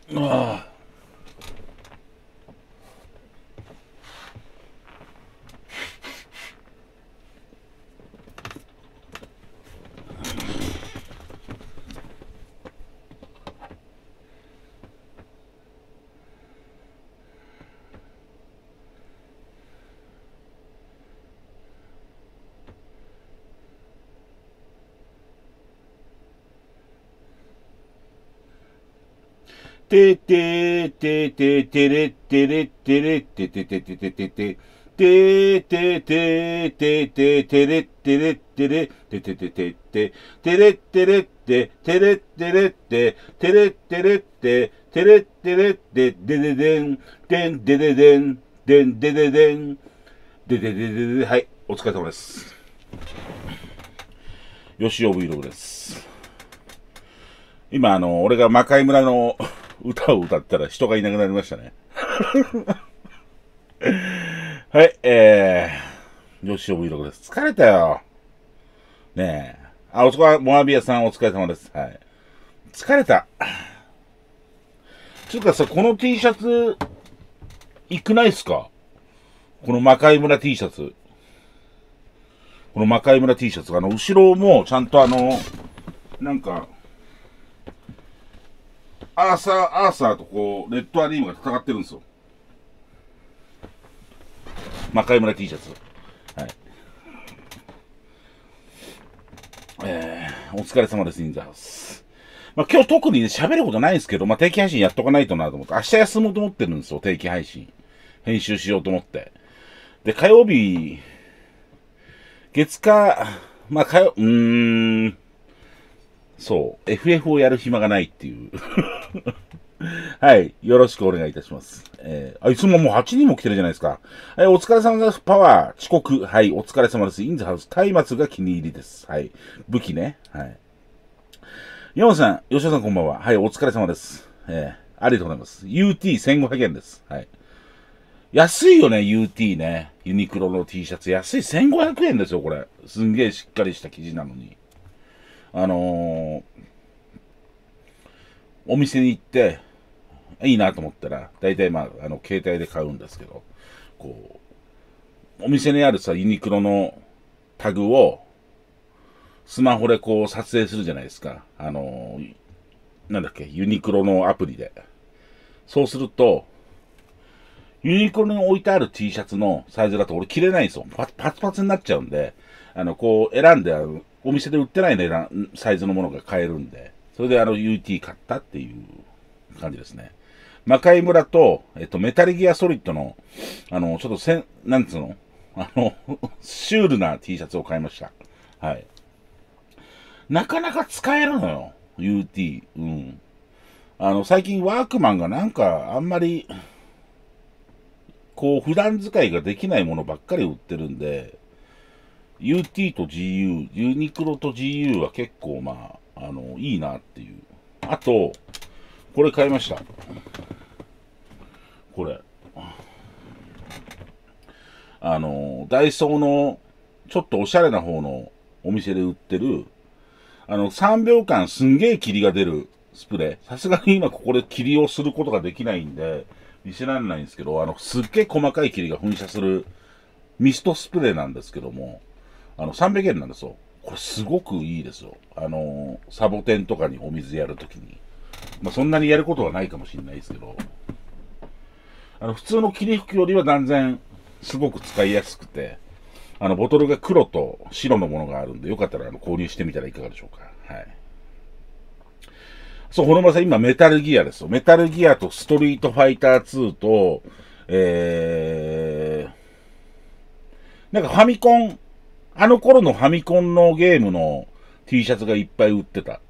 あてててててれてれてれてててててててててててててれてれてれててててててれてれっててれてれっててれてれっててれてれってでででんでんでででんでんでででんででででで。はい、お疲れ様です。吉尾 Vlog です。今俺が魔界村の歌を歌ったら人がいなくなりましたね。はい、吉尾 Vlog です。疲れたよ。ねえ。あ、モアビアさんお疲れ様です。はい。疲れた。つうかさ、この T シャツ、いくないっすか？この魔界村 T シャツ。この魔界村 T シャツ。後ろもちゃんとなんか、アーサーとこう、レッドアリームが戦ってるんですよ。魔界村 T シャツ。はい。お疲れ様です、インザハウス。まあ、今日特にね、喋ることないんですけど、まあ、定期配信やっとかないとなと思って、明日休もうと思ってるんですよ、定期配信。編集しようと思って。で、火曜日、月火、まあ、そう、FF をやる暇がないっていう。はい。よろしくお願いいたします。いつももう8人も来てるじゃないですか。はい。お疲れ様です。パワー、遅刻。はい。お疲れ様です。インザハウス。松明が気に入りです。はい。武器ね。はい。山本さん、吉田さんこんばんは。はい。お疲れ様です。ありがとうございます。UT1500 円です。はい。安いよね、UT ね。ユニクロの T シャツ。安い。1500円ですよ、これ。すんげえしっかりした生地なのに。お店に行って、いいなと思ったら、大体まあ、携帯で買うんですけど、こう、お店にあるさ、ユニクロのタグを、スマホでこう撮影するじゃないですか。なんだっけ、ユニクロのアプリで。そうすると、ユニクロに置いてある T シャツのサイズだと俺着れないんですよ。パツパツになっちゃうんで、こう選んで、お店で売ってない値段、サイズのものが買えるんで、それでUT 買ったっていう感じですね。魔界村と、メタルギアソリッドの、ちょっとなんつうのシュールな T シャツを買いました。はい。なかなか使えるのよ。UT。うん。最近ワークマンがなんか、あんまり、こう、普段使いができないものばっかり売ってるんで、UT と GU、ユニクロと GU は結構まあ、いいなっていう。あと、これ買いました。これ。ダイソーの、ちょっとおしゃれな方のお店で売ってる、3秒間すんげえ霧が出るスプレー。さすがに今ここで霧をすることができないんで、見せられないんですけど、すっげえ細かい霧が噴射するミストスプレーなんですけども、300円なんですよ。これすごくいいですよ。サボテンとかにお水やるときに。まあ、そんなにやることはないかもしれないですけど、普通の霧吹きよりは断然すごく使いやすくて、ボトルが黒と白のものがあるんで、よかったら購入してみたらいかがでしょうか。はい。そう、ほのまさん今メタルギアですよ。メタルギアとストリートファイター2と、なんかファミコン、あの頃のファミコンのゲームの T シャツがいっぱい売ってた。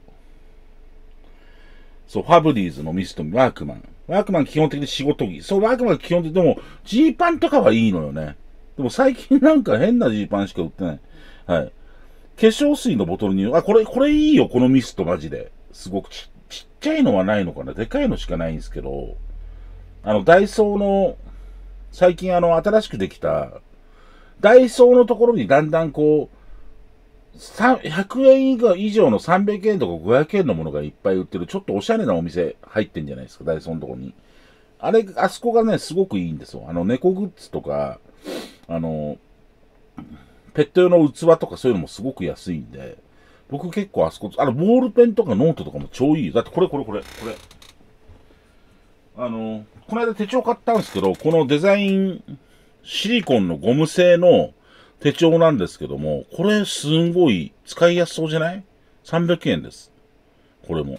そう、ファブリーズのミスト、ワークマン。ワークマン基本的に仕事着。そう、ワークマン基本的に、でも、ジーパンとかはいいのよね。でも最近なんか変なジーパンしか売ってない。はい。化粧水のボトルに、これいいよ、このミストマジで。すごくちっちゃいのはないのかな。でかいのしかないんですけど、ダイソーの、最近新しくできた、ダイソーのところにだんだんこう、 100円以上の300円とか500円のものがいっぱい売ってる、ちょっとおしゃれなお店入ってんじゃないですか、ダイソーのとこに。あそこがね、すごくいいんですよ。猫グッズとか、あの、ペット用の器とかそういうのもすごく安いんで、僕結構あそこ、ボールペンとかノートとかも超いいよ。だってこれ。この間手帳買ったんですけど、このデザイン、シリコンのゴム製の手帳なんですけども、これすんごい使いやすそうじゃない？ 300 円です。これも。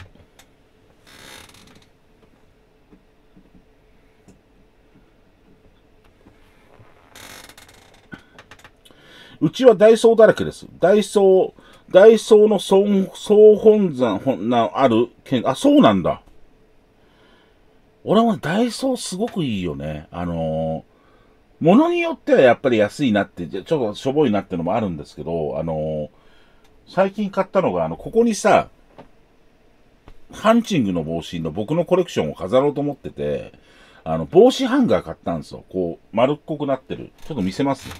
うちはダイソーだらけです。ダイソーの総本山なある県、あ、そうなんだ。俺もダイソーすごくいいよね。物によってはやっぱり安いなって、ちょっとしょぼいなってのもあるんですけど、最近買ったのが、ここにさ、ハンチングの帽子の僕のコレクションを飾ろうと思ってて、帽子ハンガー買ったんですよ。こう、丸っこくなってる。ちょっと見せますね。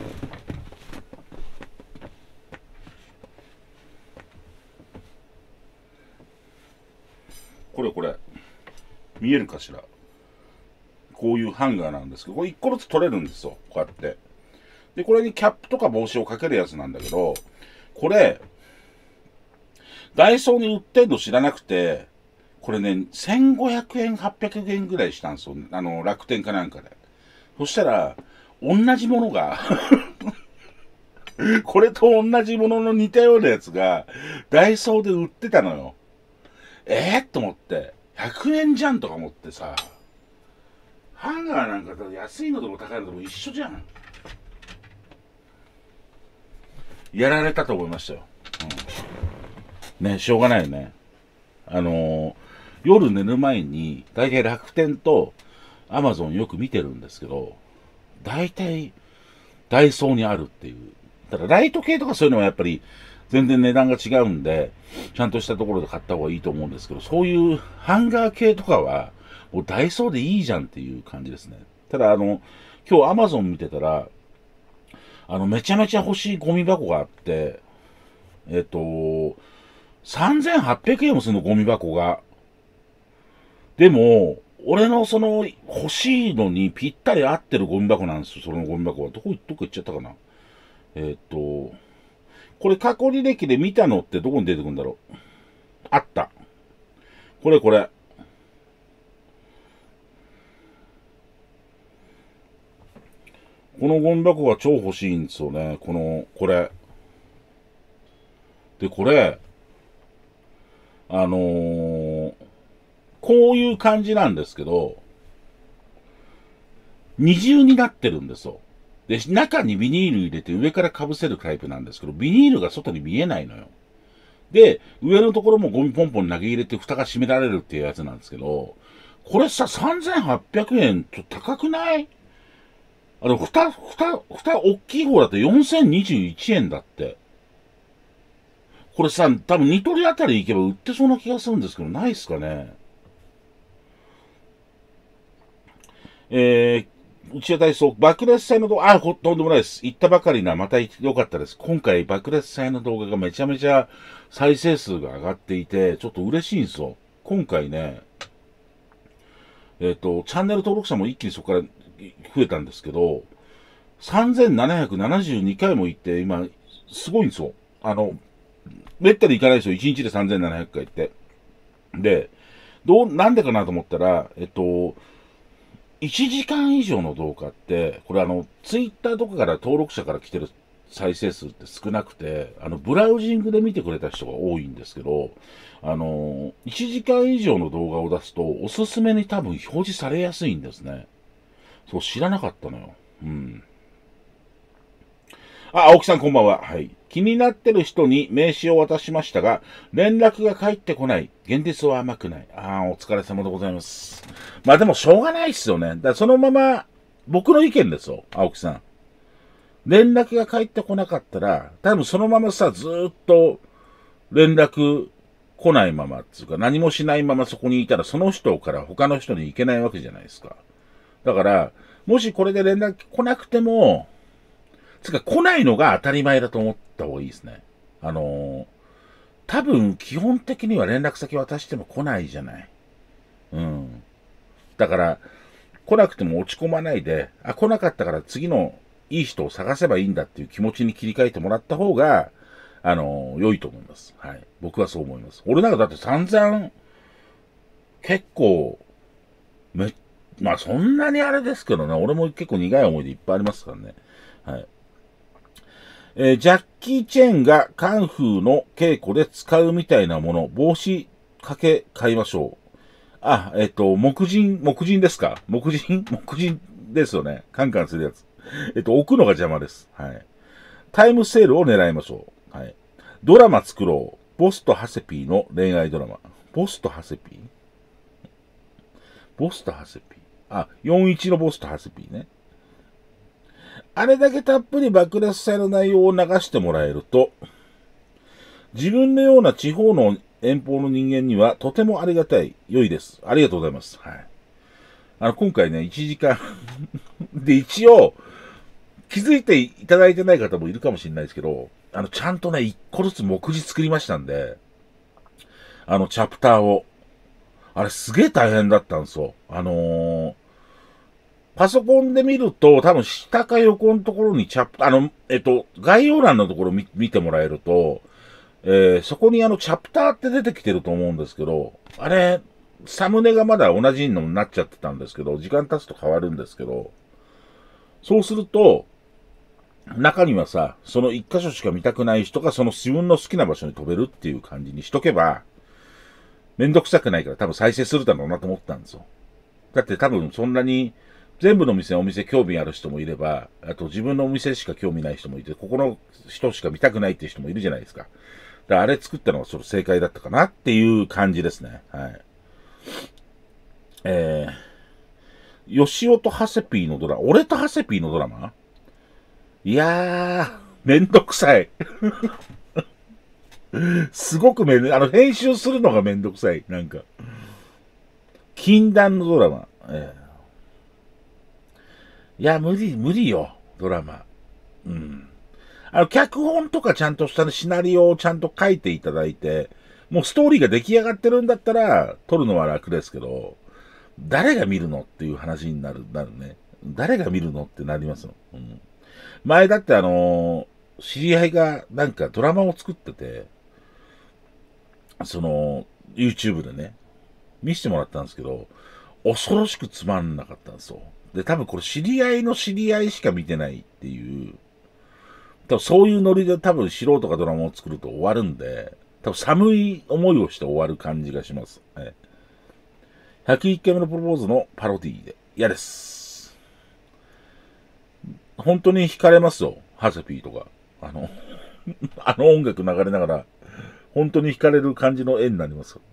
これ。見えるかしら？こういうハンガーなんですけど、これ1個ずつ取れるんですよ。こうやって。で、これにキャップとか帽子をかけるやつなんだけど、これ、ダイソーに売ってんの知らなくて、これね、1500円、800円ぐらいしたんですよ。楽天かなんかで。そしたら、同じものがこれと同じものの似たようなやつが、ダイソーで売ってたのよ。と思って、100円じゃんとか思ってさ、ハンガーなんかだと安いのでも高いのでも一緒じゃん。やられたと思いましたよ。ね、しょうがないよね。夜寝る前に、だいたい楽天とアマゾンよく見てるんですけど、だいたいダイソーにあるっていう。ただライト系とかそういうのはやっぱり全然値段が違うんで、ちゃんとしたところで買った方がいいと思うんですけど、そういうハンガー系とかは、もうダイソーでいいじゃんっていう感じですね。ただ今日アマゾン見てたら、めちゃめちゃ欲しいゴミ箱があって、3800円もするの、ゴミ箱が。でも、俺のその欲しいのにぴったり合ってるゴミ箱なんですよ、そのゴミ箱は。どこ行っちゃったかな。これ過去履歴で見たのってどこに出てくるんだろう。あった。これ。このゴミ箱が超欲しいんですよね。これ。で、これ、こういう感じなんですけど、二重になってるんですよ。で、中にビニール入れて上から被せるタイプなんですけど、ビニールが外に見えないのよ。で、上のところもゴミポンポン投げ入れて蓋が閉められるっていうやつなんですけど、これさ、3800円ちょっと高くない？蓋、大きい方だと4021円だって。これさ、多分ニトリあたり行けば売ってそうな気がするんですけど、ないっすかね。内田体操、爆裂祭の動画、とんでもないです。行ったばかりな、また良かったです。今回、爆裂祭の動画がめちゃめちゃ再生数が上がっていて、ちょっと嬉しいんですよ。今回ね、チャンネル登録者も一気にそこから増えたんですけど、3772回も行って、今、すごいんですよ。めったに行かないですよ。1日で3700回って。で、なんでかなと思ったら、1時間以上の動画って、これツイッターとかから登録者から来てる再生数って少なくて、ブラウジングで見てくれた人が多いんですけど、1時間以上の動画を出すと、おすすめに多分表示されやすいんですね。そう、知らなかったのよ。うん。青木さんこんばんは。はい。気になってる人に名刺を渡しましたが、連絡が返ってこない。現実は甘くない。お疲れ様でございます。まあでもしょうがないっすよね。だからそのまま、僕の意見ですよ、青木さん。連絡が返ってこなかったら、多分そのままさ、ずーっと連絡来ないままっていうか、何もしないままそこにいたら、その人から他の人に行けないわけじゃないですか。だから、もしこれで連絡来なくても、つか来ないのが当たり前だと思った方がいいですね。 多分基本的には連絡先渡しても来ないじゃない。うん。だから、来なくても落ち込まないで、あ、来なかったから次のいい人を探せばいいんだっていう気持ちに切り替えてもらった方が、良いと思います。はい。僕はそう思います。俺なんかだって散々、結構、まあそんなにあれですけどね、俺も結構苦い思い出いっぱいありますからね。はい。ジャッキー・チェンがカンフーの稽古で使うみたいなもの、帽子掛け買いましょう。あ、木人ですか？木人ですよね。カンカンするやつ。置くのが邪魔です。はい。タイムセールを狙いましょう。はい。ドラマ作ろう。ボスとハセピーの恋愛ドラマ。ボスとハセピーボスとハセピー。あ、41のボスとハセピーね。あれだけたっぷり爆裂祭の内容を流してもらえると、自分のような地方の遠方の人間にはとてもありがたい、良いです。ありがとうございます。はい。今回ね、1時間で一応、気づいていただいてない方もいるかもしれないですけど、ちゃんとね、1個ずつ目次作りましたんで、チャプターを。あれすげえ大変だったんですよ。パソコンで見ると、多分下か横のところに概要欄のところ見てもらえると、そこにチャプターって出てきてると思うんですけど、あれ、サムネがまだ同じのになっちゃってたんですけど、時間経つと変わるんですけど、そうすると、中にはさ、その一箇所しか見たくない人がその自分の好きな場所に飛べるっていう感じにしとけば、めんどくさくないから多分再生するだろうなと思ったんですよ。だって多分そんなに、全部のお店興味ある人もいれば、あと自分のお店しか興味ない人もいて、ここの人しか見たくないっていう人もいるじゃないですか。だからあれ作ったのがそれ正解だったかなっていう感じですね。はい。吉尾とハセピーのドラマ、俺とハセピーのドラマいやー、めんどくさい。すごく編集するのがめんどくさい。なんか。禁断のドラマ。いや、無理よ、ドラマ。うん。脚本とかちゃんとしたシナリオをちゃんと書いていただいて、もうストーリーが出来上がってるんだったら、撮るのは楽ですけど、誰が見るのっていう話になるね。誰が見るのってなりますの。うん、前だって知り合いがなんかドラマを作ってて、YouTube でね、見せてもらったんですけど、恐ろしくつまんなかったんですよ。で、多分これ知り合いの知り合いしか見てないっていう、多分そういうノリで多分素人がドラマを作ると終わるんで、多分寒い思いをして終わる感じがします。はい、101回目のプロポーズのパロディで嫌です。本当に惹かれますよ。ハセピーとか。音楽流れながら、本当に惹かれる感じの絵になりますよ。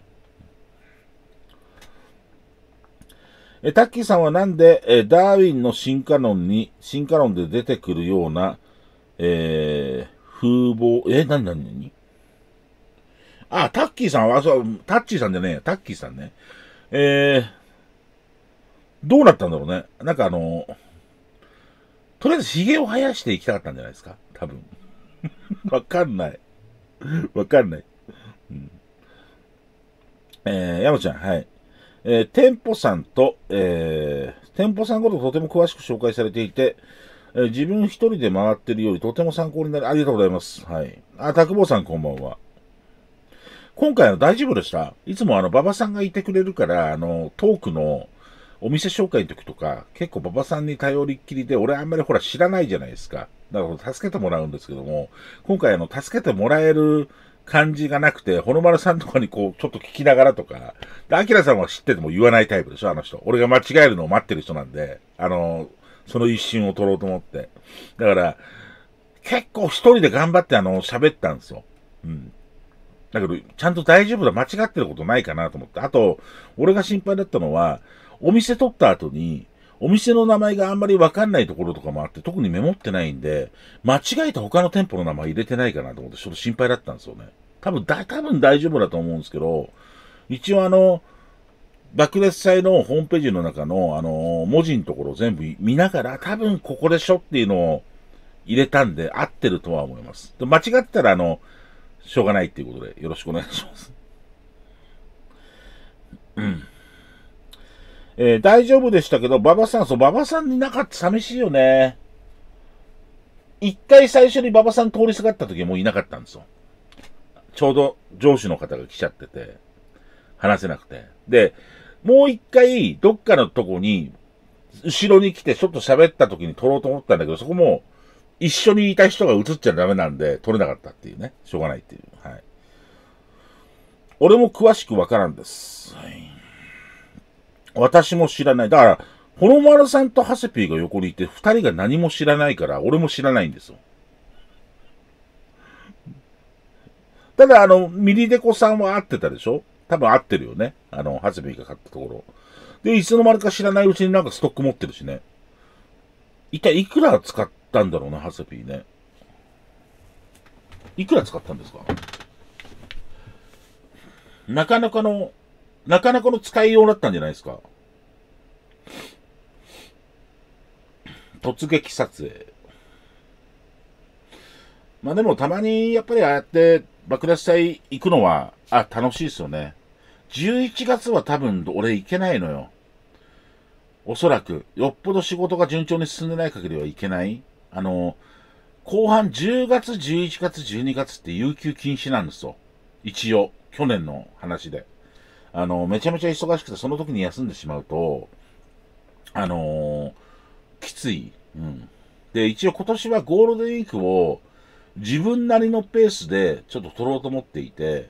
タッキーさんはなんで、ダーウィンの進化論で出てくるような、風貌、何あ、タッキーさんは、そう、タッチーさんじゃねえや、タッキーさんね。どうなったんだろうね。なんかとりあえず髭を生やしていきたかったんじゃないですか多分。わかんない。わかんない。うん、山ちゃん、はい。店舗さんと、店舗さんこととても詳しく紹介されていて、自分一人で回ってるよりとても参考になり、ありがとうございます。はい。あ、たくぼうさんこんばんは。今回大丈夫でした？いつも馬場さんがいてくれるから、トークのお店紹介の時とか、結構馬場さんに頼りっきりで、俺あんまりほら知らないじゃないですか。だから助けてもらうんですけども、今回助けてもらえる感じがなくて、ほのまるさんとかにこう、ちょっと聞きながらとか、で、アキラさんは知ってても言わないタイプでしょ、あの人。俺が間違えるのを待ってる人なんで、その一瞬を取ろうと思って。だから、結構一人で頑張って喋ったんですよ。うん。だけど、ちゃんと大丈夫だ、間違ってることないかなと思って。あと、俺が心配だったのは、お店取った後に、お店の名前があんまりわかんないところとかもあって、特にメモってないんで、間違えた他の店舗の名前入れてないかなと思って、ちょっと心配だったんですよね。多分大丈夫だと思うんですけど、一応爆裂祭のホームページの中の、文字のところを全部見ながら、多分ここでしょっていうのを入れたんで、合ってるとは思います。で間違ってたら、 しょうがないっていうことでよろしくお願いします。大丈夫でしたけど、馬場さん、そう、馬場さんになかった寂しいよね。一回最初に馬場さん通りすがった時はもういなかったんですよ。ちょうど上司の方が来ちゃってて、話せなくて。で、もう一回、どっかのとこに、後ろに来てちょっと喋った時に撮ろうと思ったんだけど、そこも、一緒にいた人が映っちゃダメなんで、撮れなかったっていうね。しょうがないっていう。はい。俺も詳しくわからんです。はい。私も知らない。だから、ホロマルさんとハセピーが横にいて、二人が何も知らないから、俺も知らないんですよ。ただ、ミリデコさんは会ってたでしょ？多分会ってるよね。ハセピーが買ったところ。で、いつの間にか知らないうちになんかストック持ってるしね。一体いくら使ったんだろうな、ハセピーね。いくら使ったんですか？なかなかの、なかなかの使いようだったんじゃないですか。突撃撮影。まあでもたまにやっぱりああやって爆裂祭行くのは、楽しいですよね。11月は多分俺行けないのよ。おそらく。よっぽど仕事が順調に進んでない限りはいけない。後半10月、11月、12月って有給禁止なんですよ。一応。去年の話で。めちゃめちゃ忙しくてその時に休んでしまうと、あのーきつい。うん。で、一応今年はゴールデンウィークを自分なりのペースでちょっと取ろうと思っていて、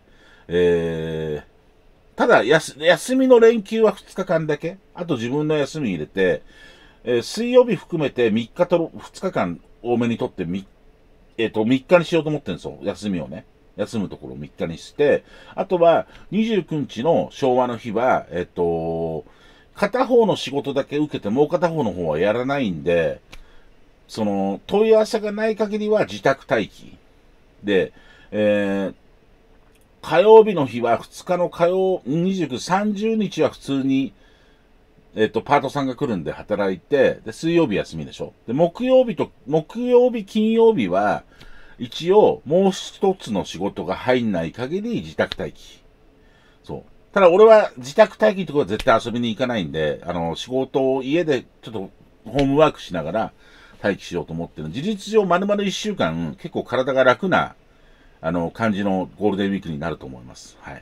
ただ休みの連休は2日間だけ。あと自分の休み入れて、水曜日含めて3日と2日間多めに取って3日にしようと思ってるんですよ。休みをね。休むところを3日にして、あとは29日の昭和の日は、片方の仕事だけ受けてもう片方の方はやらないんで、問い合わせがない限りは自宅待機。で、火曜日の日は2日の火曜、29、30日は普通に、パートさんが来るんで働いて、で、水曜日休みでしょ。で、木曜日、金曜日は、一応、もう一つの仕事が入んない限り自宅待機。そう。ただ俺は自宅待機のところは絶対遊びに行かないんで、仕事を家でちょっとホームワークしながら待機しようと思ってる。事実上丸々1週間結構体が楽な、感じのゴールデンウィークになると思います。はい。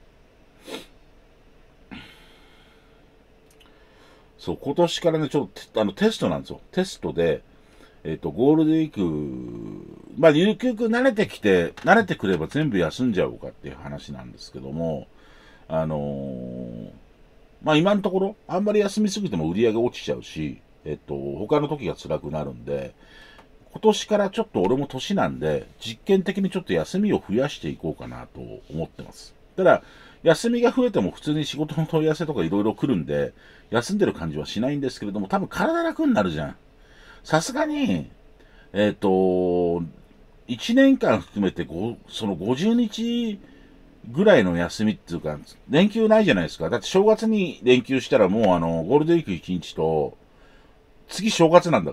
そう、今年からね、ちょっと、テストなんですよ。テストで、ゴールデンウィーク、まあ、ゆくゆく慣れてくれば全部休んじゃおうかっていう話なんですけども、あのーまあ今のところ、あんまり休みすぎても売り上げ落ちちゃうし、他の時が辛くなるんで、今年からちょっと俺も年なんで、実験的にちょっと休みを増やしていこうかなと思ってます。ただ、休みが増えても普通に仕事の問い合わせとかいろいろ来るんで、休んでる感じはしないんですけれども、多分体楽になるじゃん。さすがに、1年間含めてその50日ぐらいの休みっていうか、連休ないじゃないですか。だって正月に連休したらもうゴールデンウィーク1日と、次正月なんだから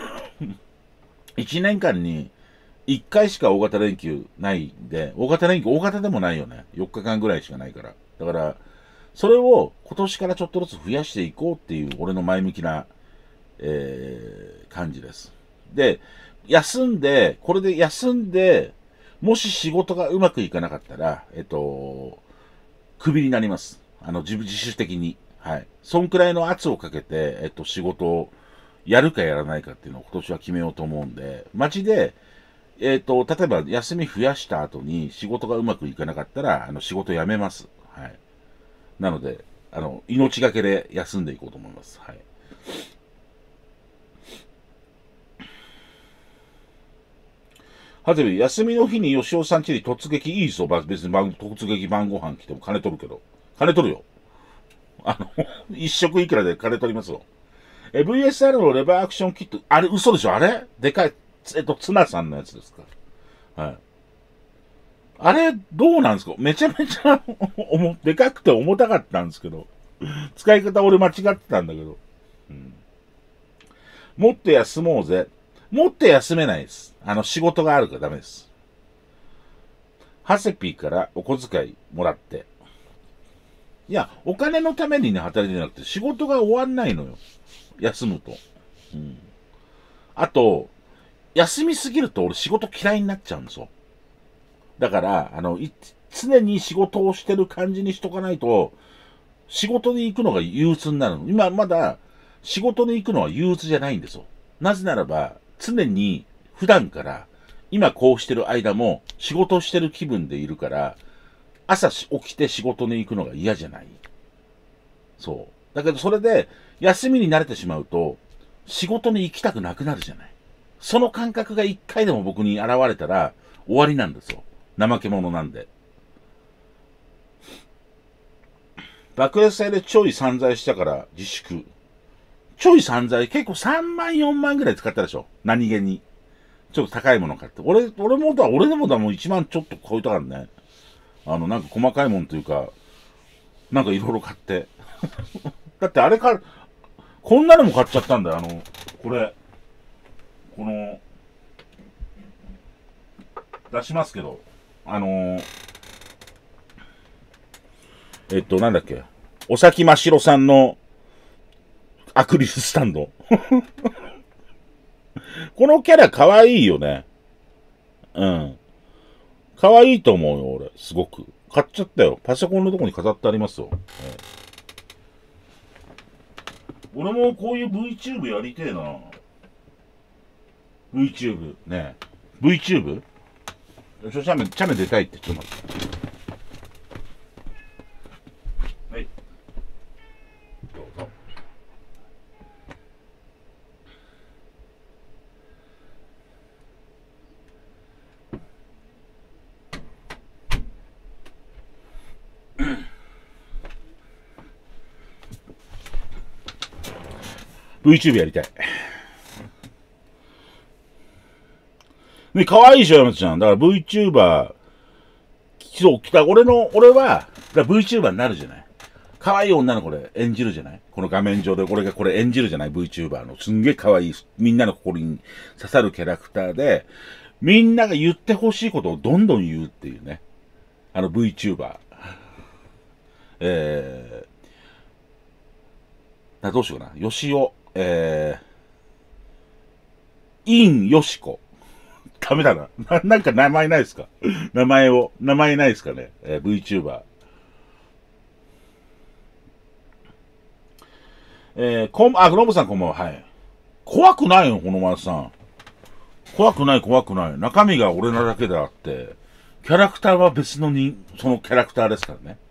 。1年間に1回しか大型連休ないんで、大型でもないよね。4日間ぐらいしかないから。だから、それを今年からちょっとずつ増やしていこうっていう俺の前向きな、感じです。で、これで休んで、もし仕事がうまくいかなかったら、クビになります。自主的に。はい。そんくらいの圧をかけて、仕事をやるかやらないかっていうのを今年は決めようと思うんで、街で、例えば休み増やした後に仕事がうまくいかなかったら、仕事辞めます。はい。なので、命がけで休んでいこうと思います。はい。はじめ、休みの日に吉尾さん家に突撃いいぞ。別に突撃晩ご飯来ても金取るけど。金取るよ。一食いくらで金取りますよ。VSR のレバーアクションキット、あれ嘘でしょ？あれでかい、ツナさんのやつですか？はい。あれ、どうなんですか？めちゃめちゃでかくて重たかったんですけど。使い方俺間違ってたんだけど。うん、もっと休もうぜ。もっと休めないです。仕事があるからダメです。 ハセピーからお小遣いもらって。いや、お金のためにね、働いてなくて、仕事が終わんないのよ。休むと。うん。あと、休みすぎると俺仕事嫌いになっちゃうんですよ。だから、常に仕事をしてる感じにしとかないと、仕事に行くのが憂鬱になるの。今まだ仕事に行くのは憂鬱じゃないんですよ。なぜならば、常に普段から今こうしてる間も仕事をしてる気分でいるから、朝起きて仕事に行くのが嫌じゃない。そう。だけどそれで休みに慣れてしまうと、仕事に行きたくなくなるじゃない。その感覚が一回でも僕に現れたら終わりなんですよ。怠け者なんで。爆裂祭でちょい散財したから自粛。ちょい散財結構3万4万ぐらい使ったでしょ。何気に。ちょっと高いもの買って。俺でもだもん1万ちょっと超えたからね。なんか細かいもんというか、なんかいろいろ買って。だってあれか、こんなのも買っちゃったんだよ。これ。この、出しますけど。なんだっけ。おさきましろさんのアクリルスタンド。このキャラ可愛いよね。うん。可愛いと思うよ、俺。すごく。買っちゃったよ。パソコンのとこに飾ってありますよ。俺もこういう VTube やりてえな。VTube ね。VTube? チャメ出たいって、ちょっと待って。はい。どうぞ。VTube やりたい。ね、可愛いでしょ、山ちゃん。だから VTuber、そう、俺は、VTuber になるじゃない。可愛い女の子で演じるじゃない。この画面上で俺がこれ演じるじゃない。VTuber の。すんげえ可愛い、みんなの心に刺さるキャラクターで、みんなが言ってほしいことをどんどん言うっていうね。VTuber。どうしようかな。よしお、インよしこ。ダメだな。なんか名前ないですか？名前ないですかね、VTuber。グローブさんこんばんは。はい。怖くないよ、この前さん。怖くない。中身が俺なだけであって、キャラクターは別のそのキャラクターですからね。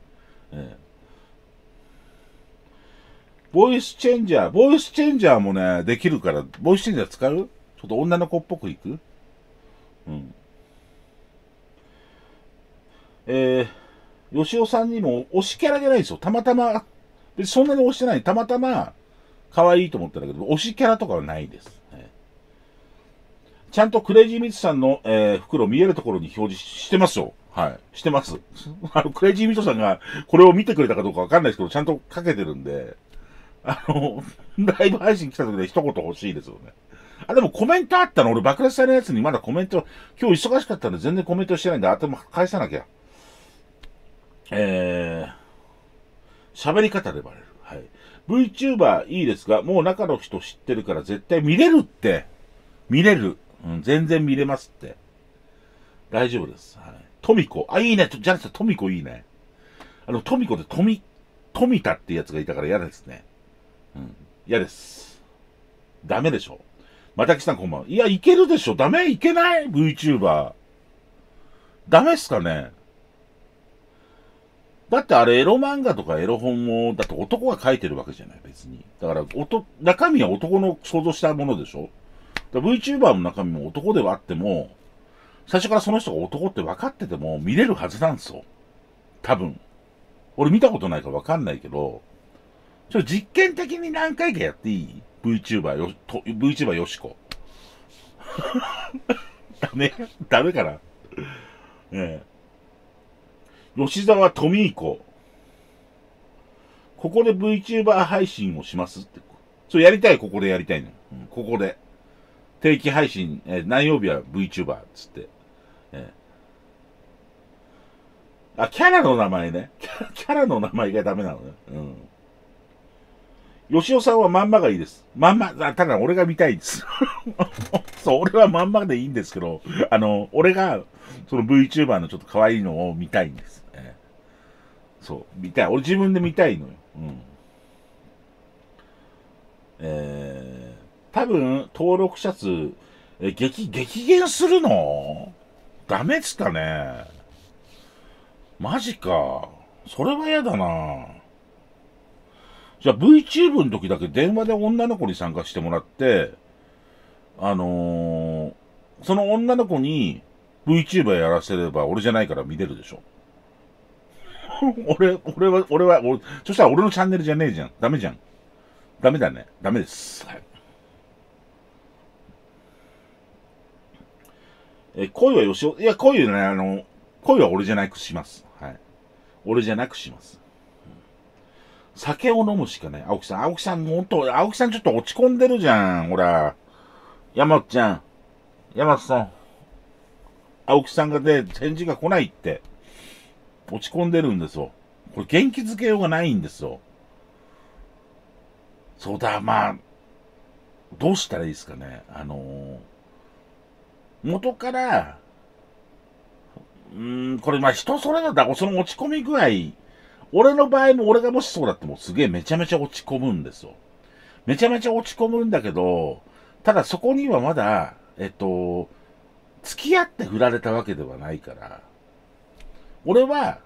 ボイスチェンジャーもね、できるから、ボイスチェンジャー使う？ちょっと女の子っぽくいく？うん。吉尾さんにも推しキャラじゃないですよ。たまたま、別にそんなに推してない。たまたま、可愛いと思ったんだけど、推しキャラとかはないです。ちゃんとクレイジーミツさんの、袋見えるところに表示してますよ。はい。してます。クレイジーミツさんがこれを見てくれたかどうかわかんないですけど、ちゃんとかけてるんで、ライブ配信来た時で一言欲しいですよね。でもコメントあったの俺爆裂されるやつにまだコメント、今日忙しかったんで全然コメントしてないんで、頭返さなきゃ。喋り方でバレる。はい。VTuber いいですが、もう中の人知ってるから絶対見れるって。見れる。うん、全然見れますって。大丈夫です。はい。トミコ。いいね。じゃなくてトミコいいね。トミコで富田ってやつがいたから嫌ですね。うん。嫌です。ダメでしょ。またきさんこんばんは。いや、いけるでしょ。ダメいけない ?VTuber。ダメっすかね。だってあれエロ漫画とかエロ本も、だって男が書いてるわけじゃない、別に。だから、中身は男の想像したものでしょ。VTuber の中身も男ではあっても、最初からその人が男って分かってても見れるはずなんですよ。多分。俺見たことないから分かんないけど、実験的に何回かやっていい？ VTuber よしこ。ダメかな。吉沢富子。ここで VTuber 配信をしますって。やりたい、ここでやりたいの。ここで。定期配信、何曜日は VTuber つって。 あ、キャラの名前ね。キャラの名前がダメなのね。うん。吉尾さんはまんまがいいです。まんま、ただ俺が見たいです。そう、俺はまんまでいいんですけど、俺が、その VTuber のちょっと可愛いのを見たいんです。そう、見たい。俺自分で見たいのよ。うん。多分、登録者数、激減するのダメっつったね。マジか。それは嫌だな。じゃあ VTube の時だけ電話で女の子に参加してもらって、その女の子に VTuber やらせれば俺じゃないから見れるでしょ。そしたら俺のチャンネルじゃねえじゃん。ダメじゃん。ダメだね。ダメです。はい。恋はよしお、いや、恋はね、恋は俺じゃなくします。はい。俺じゃなくします。酒を飲むしかない。青木さん。青木さん、もっと、青木さんちょっと落ち込んでるじゃん。ほら。山ちゃん。山さん。青木さんがね、返事が来ないって。落ち込んでるんですよ。これ元気づけようがないんですよ。そうだ、まあ、どうしたらいいですかね。元から、これまあ人それぞれだ。その落ち込み具合、俺の場合も俺がもしそうだってもうすげえめちゃめちゃ落ち込むんですよ。めちゃめちゃ落ち込むんだけど、ただそこにはまだ、付き合って振られたわけではないから、俺は、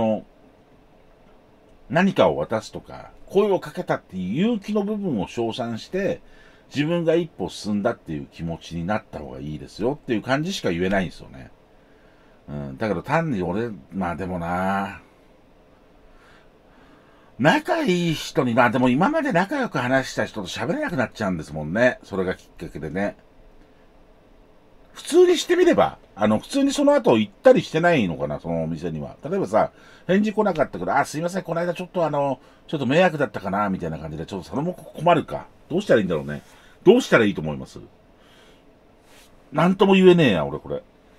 何かを渡すとか、声をかけたっていう勇気の部分を称賛して、自分が一歩進んだっていう気持ちになった方がいいですよっていう感じしか言えないんですよね。うん。だけど単に俺、まあでもな、仲いい人に、まあでも今まで仲良く話した人と喋れなくなっちゃうんですもんね。それがきっかけでね。普通にしてみれば、普通にその後行ったりしてないのかな、そのお店には。例えばさ、返事来なかったけど、あ、すいません、この間ちょっとちょっと迷惑だったかな、みたいな感じで、ちょっとそれも困るか。どうしたらいいんだろうね。どうしたらいいと思います？なんとも言えねえや、俺これ。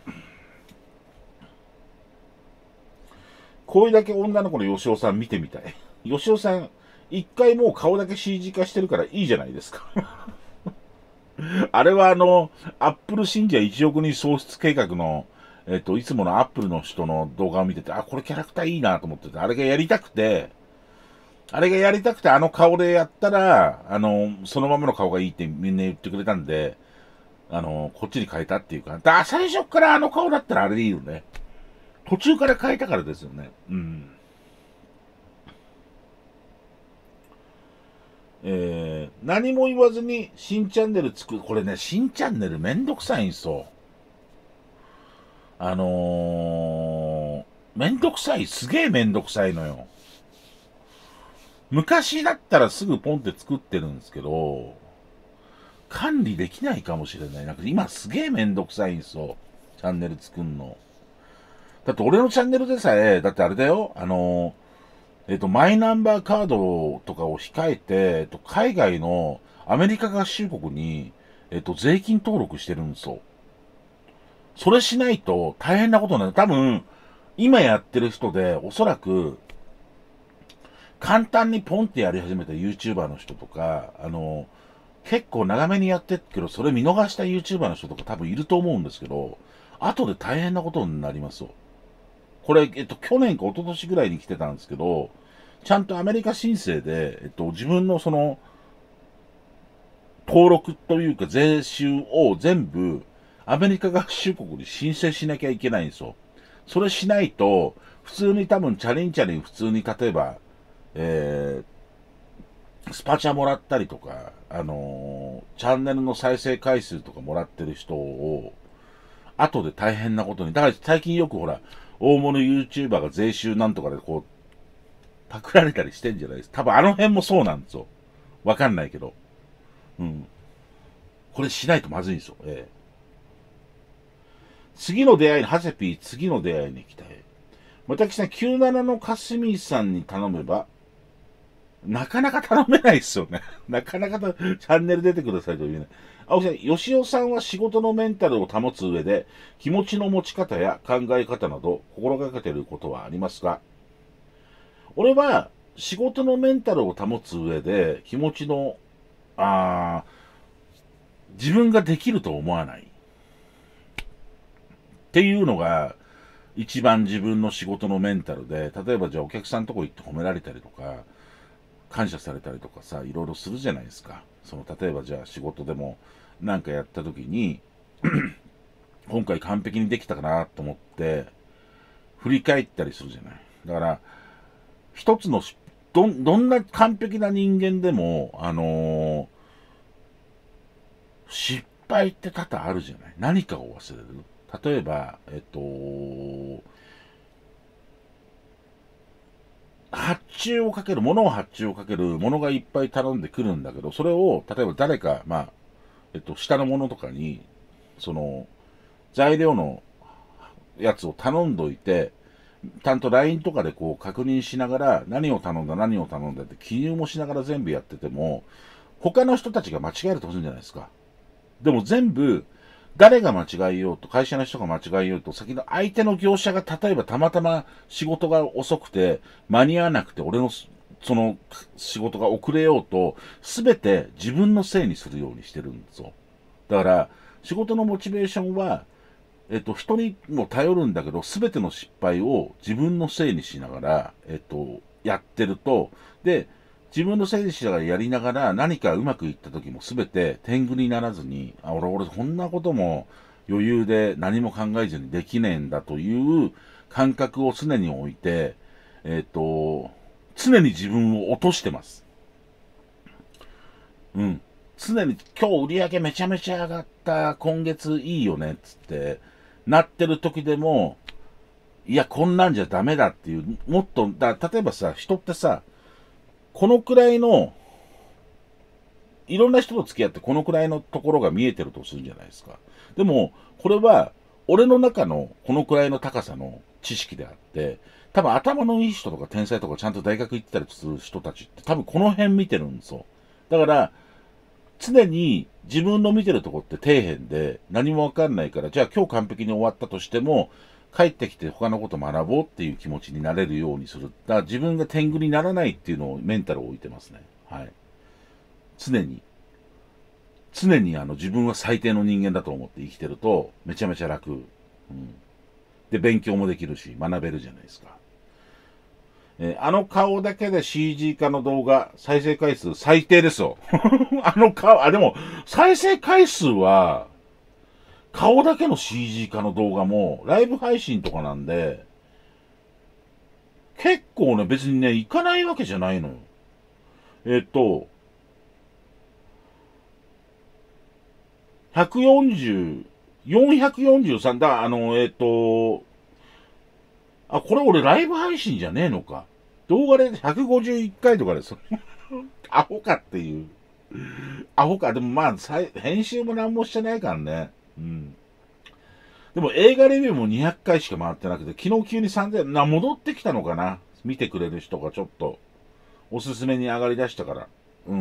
これだけ女の子の吉尾さん見てみたい。吉尾さん、一回もう顔だけ CG 化してるからいいじゃないですか。あれはアップル信者1億人創出計画の、いつものアップルの人の動画を見てて、あ、これキャラクターいいなと思ってて、あれがやりたくて、あの顔でやったら、そのままの顔がいいってみんな言ってくれたんで、こっちに変えたっていうか、最初からあの顔だったらあれでいいよね。途中から変えたからですよね。うん。何も言わずに新チャンネル作る。これね、新チャンネルめんどくさいんすよ。めんどくさい。すげえめんどくさいのよ。昔だったらすぐポンって作ってるんですけど、管理できないかもしれない。なんか今すげえめんどくさいんですよ。チャンネル作んの。だって俺のチャンネルでさえ、だってあれだよ。マイナンバーカードとかを控えて、海外のアメリカ合衆国に、税金登録してるんですよ。それしないと大変なことになる。多分、今やってる人で、おそらく、簡単にポンってやり始めた YouTuber の人とか、結構長めにやってるけど、それ見逃した YouTuber の人とか多分いると思うんですけど、後で大変なことになりますよ。これ、去年か一昨年ぐらいに来てたんですけど、ちゃんとアメリカ申請で、自分のその、登録というか税収を全部、アメリカ合衆国に申請しなきゃいけないんですよ。それしないと、普通に多分チャリンチャリン普通に例えば、スパチャもらったりとか、チャンネルの再生回数とかもらってる人を、後で大変なことに、だから最近よくほら、大物 YouTuber が税収なんとかでこう、パクられたりしてんじゃないですか。多分あの辺もそうなんですよ。わかんないけど。うん。これしないとまずいんですよ。次の出会いに、ハセピー、次の出会いに行きたい。私さん、97のかすみさんに頼めば、 なかなか頼めないですよね。なかなかチャンネル出てくださいと言えない。青木さん、吉尾さんは仕事のメンタルを保つ上で、気持ちの持ち方や考え方など、心がけていることはありますか？俺は、仕事のメンタルを保つ上で、気持ちの、自分ができると思わない。っていうのが、一番自分の仕事のメンタルで、例えばじゃあお客さんのとこ行って褒められたりとか、感謝されたりとかさ、いろいろするじゃないですか。例えばじゃあ仕事でもなんかやった時に、今回完璧にできたかなと思って、振り返ったりするじゃない。だから、一つのどんな完璧な人間でも、失敗って多々あるじゃない。何かを忘れる。例えば、物を発注をかける、物がいっぱい頼んでくるんだけど、それを、例えば誰か、下の者とかに、その、材料のやつを頼んどいて、ちゃんと LINE とかでこう確認しながら、何を頼んだって記入もしながら全部やってても、他の人たちが間違えるとするんじゃないですか。でも全部、誰が間違えようと、会社の人が間違えようと、先の相手の業者が例えばたまたま仕事が遅くて、間に合わなくて、俺のその仕事が遅れようと、すべて自分のせいにするようにしてるんですよ。だから、仕事のモチベーションは、人にも頼るんだけど、すべての失敗を自分のせいにしながら、やってると、で、自分のせいにしながらやりながら何かうまくいった時もすべて天狗にならずに、俺こんなことも余裕で何も考えずにできねえんだという感覚を常に置いて、常に自分を落としてます。うん。常に今日売り上げめちゃめちゃ上がった、今月いいよね、つって、なってる時でも、いや、こんなんじゃダメだっていう、もっと、例えばさ、人ってさ、このくらいの、いろんな人と付き合ってこのくらいのところが見えてるとするじゃないですか。でも、これは、俺の中のこのくらいの高さの知識であって、多分頭のいい人とか天才とかちゃんと大学行ってたりする人たちって多分この辺見てるんですよ。だから、常に自分の見てるとこって底辺で何もわかんないから、じゃあ今日完璧に終わったとしても、帰ってきて他のこと学ぼうっていう気持ちになれるようにする。だから自分が天狗にならないっていうのをメンタルを置いてますね。はい。常に。常に自分は最低の人間だと思って生きてると、めちゃめちゃ楽。うん。で、勉強もできるし、学べるじゃないですか。あの顔だけで CG 化の動画、再生回数最低ですよ。あの顔、でも、再生回数は、顔だけの CG 化の動画も、ライブ配信とかなんで、結構ね、別にね、行かないわけじゃないのよ。140、443だ、これ俺ライブ配信じゃねえのか。動画で151回とかです。アホかっていう。アホか。でも編集も何もしてないからね。うん。でも映画レビューも200回しか回ってなくて、昨日急に3000、戻ってきたのかな。見てくれる人がちょっと、おすすめに上がりだしたから。うん。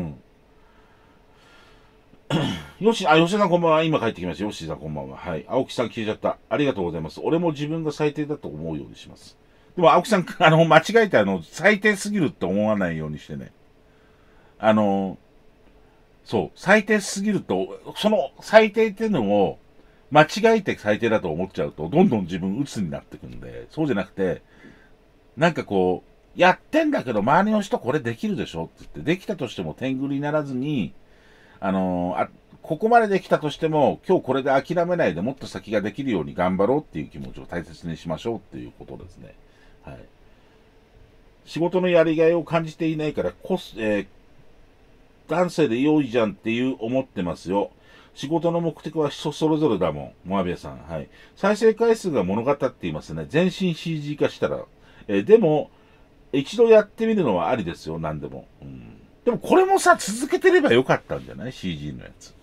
吉田さんこんばんは。今帰ってきました。吉田さんこんばんは。はい。青木さん消えちゃった。ありがとうございます。俺も自分が最低だと思うようにします。でも青木さん、間違えて最低すぎるって思わないようにしてね。あの、そう、最低すぎると、その最低っていうのを、間違えて最低だと思っちゃうと、どんどん自分鬱になってくんで、そうじゃなくて、なんかこう、やってんだけど、周りの人これできるでしょって言って、できたとしても天狗にならずに、ここまでできたとしても、今日これで諦めないでもっと先ができるように頑張ろうっていう気持ちを大切にしましょうっていうことですね。はい。仕事のやりがいを感じていないから、男性で良いじゃんっていう思ってますよ。仕事の目的は人それぞれだもん。モアビアさん。はい。再生回数が物語っていますね。全身 CG 化したら。でも、一度やってみるのはありですよ。何でも。うん。でもこれもさ、続けてればよかったんじゃない？ CG のやつ。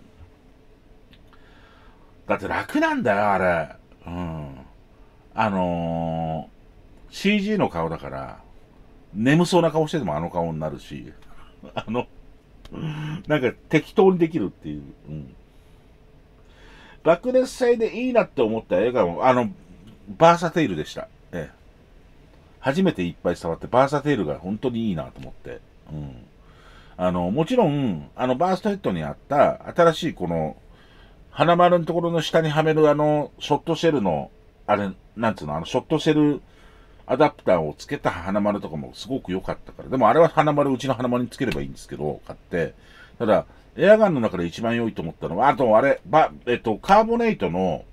だって楽なんだよ、あれ。うん。CG の顔だから、 眠そうな顔しててもあの顔になるし、あの、なんか適当にできるっていう。うん。爆裂祭でいいなって思った映画も、バーサテイルでした。ええ。初めていっぱい触って、バーサテイルが本当にいいなと思って。うん。もちろん、バーストヘッドにあった、新しいこの、花丸のところの下にはめるショットシェルの、あれ、なんつうの、ショットシェルアダプターをつけた花丸とかもすごく良かったから。でもあれは花丸、うちの花丸につければいいんですけど、買って。ただ、エアガンの中で一番良いと思ったのは、あとあれ、カーボネイトの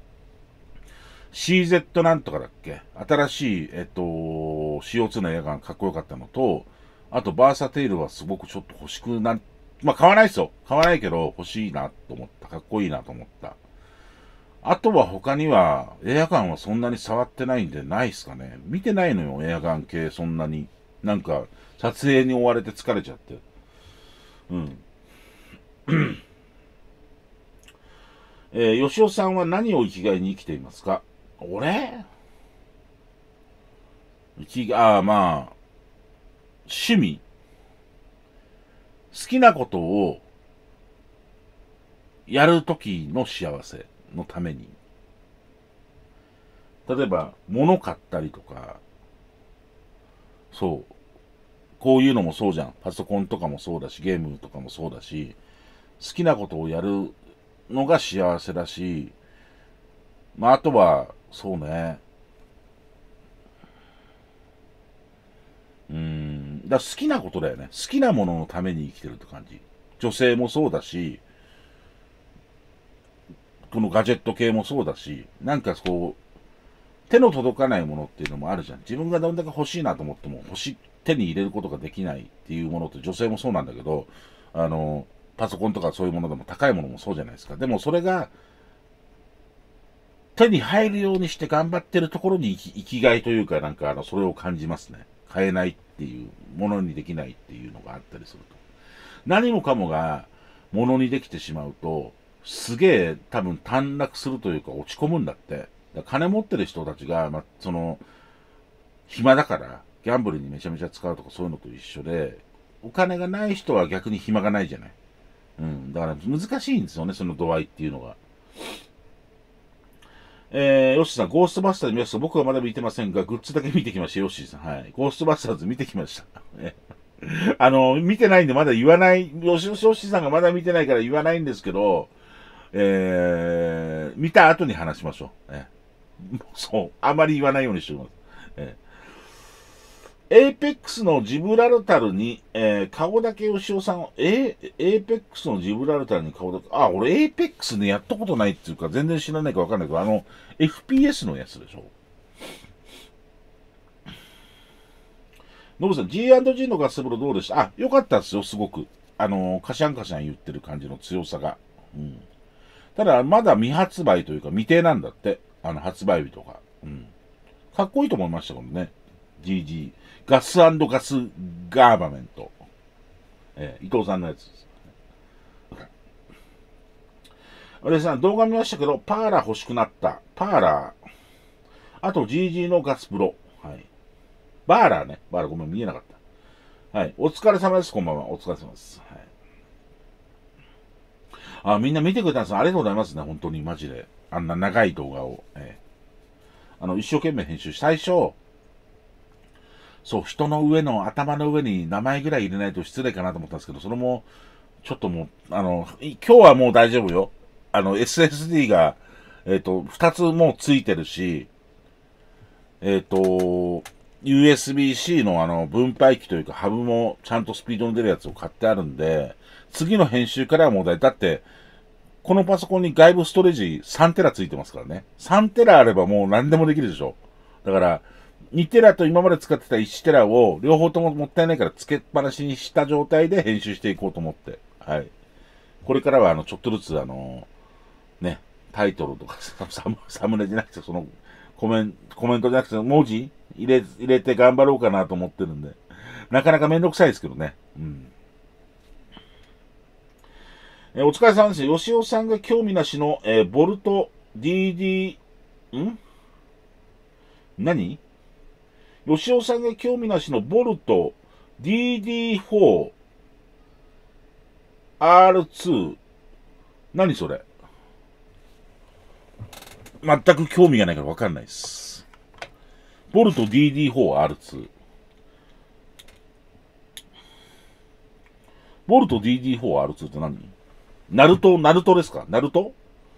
CZ なんとかだっけ、新しい、CO2 のエアガンかっこよかったのと、あとバーサテイルはすごくちょっと欲しくな、まあ買わないですよ。買わないけど欲しいなと思った。かっこいいなと思った。あとは他には、エアガンはそんなに触ってないんでないっすかね。見てないのよ、エアガン系そんなに。なんか、撮影に追われて疲れちゃって。うん。吉尾さんは何を生きがいに生きていますか？俺まあ、趣味。好きなことをやるときの幸せのために。例えば、物買ったりとか、そう。こういうのもそうじゃん。パソコンとかもそうだし、ゲームとかもそうだし、好きなことをやるのが幸せだし、まあ、あとは、そうね。好きなことだよね。好きなもののために生きてるって感じ。女性もそうだし、このガジェット系もそうだし、なんかこう、手の届かないものっていうのもあるじゃん。自分がどんだけ欲しいなと思っても、手に入れることができないっていうものって女性もそうなんだけど、パソコンとかそういうものでも高いものもそうじゃないですか。でもそれが手に入るようにして頑張ってるところに生きがいというか、なんかそれを感じますね。買えないっていう、ものにできないっていうのがあったりすると。何もかもがものにできてしまうと、すげえ多分短絡するというか落ち込むんだって。金持ってる人たちが、暇だから、ギャンブルにめちゃめちゃ使うとかそういうのと一緒で、お金がない人は逆に暇がないじゃない。うん。だから難しいんですよね、その度合いっていうのが。ヨッシーさん、ゴーストバスターズ見ました。僕はまだ見てませんが、グッズだけ見てきました、ヨッシーさん。はい。ゴーストバスターズ見てきました。見てないんでまだ言わない、ヨッシーさんがまだ見てないから言わないんですけど、見た後に話しましょう。そう。あまり言わないようにしておきます。エイペックスのジブラルタルに、顔だけ吉尾さんを、エイペックスのジブラルタルに顔だけ、俺エイペックスね、やったことないっていうか、全然知らないかわかんないけど、FPS のやつでしょ。ノブさん、G&G のガス風呂どうでした？よかったですよ、すごく。カシャンカシャン言ってる感じの強さが。うん。ただ、まだ未発売というか、未定なんだって。発売日とか。うん。かっこいいと思いましたけどね。GG。ガスガスガーバメント。伊藤さんのやつです。あれさん、動画見ましたけど、パーラー欲しくなった。パーラー。あと GG のガスプロ。はい。バーラーね。バーラーごめん、見えなかった。はい。お疲れ様です。こんばんは。お疲れ様です。はい。みんな見てくれたんです。ありがとうございますね。本当に、マジで。あんな長い動画を。一生懸命編集し、最初、そう、人の上の、頭の上に名前ぐらい入れないと失礼かなと思ったんですけど、それも、ちょっともう、今日はもう大丈夫よ。SSD が、二つもうついてるし、USB-C の分配器というか、ハブもちゃんとスピードの出るやつを買ってあるんで、次の編集からはもうだって、このパソコンに外部ストレージ3テラついてますからね。3テラあればもう何でもできるでしょ。だから、2テラと今まで使ってた1テラを両方とももったいないから付けっぱなしにした状態で編集していこうと思って。はい。これからはちょっとずつね、タイトルとかサムネじゃなくてコメントじゃなくて文字入れて頑張ろうかなと思ってるんで。なかなかめんどくさいですけどね。うん。お疲れ様です。吉尾さんが興味なしの、ボルト DD、何吉尾さんが興味なしのボルト DD4R2。何それ？全く興味がないからわかんないです。ボルト DD4R2。ボルト DD4R2 って何？ナルトですか？ナルト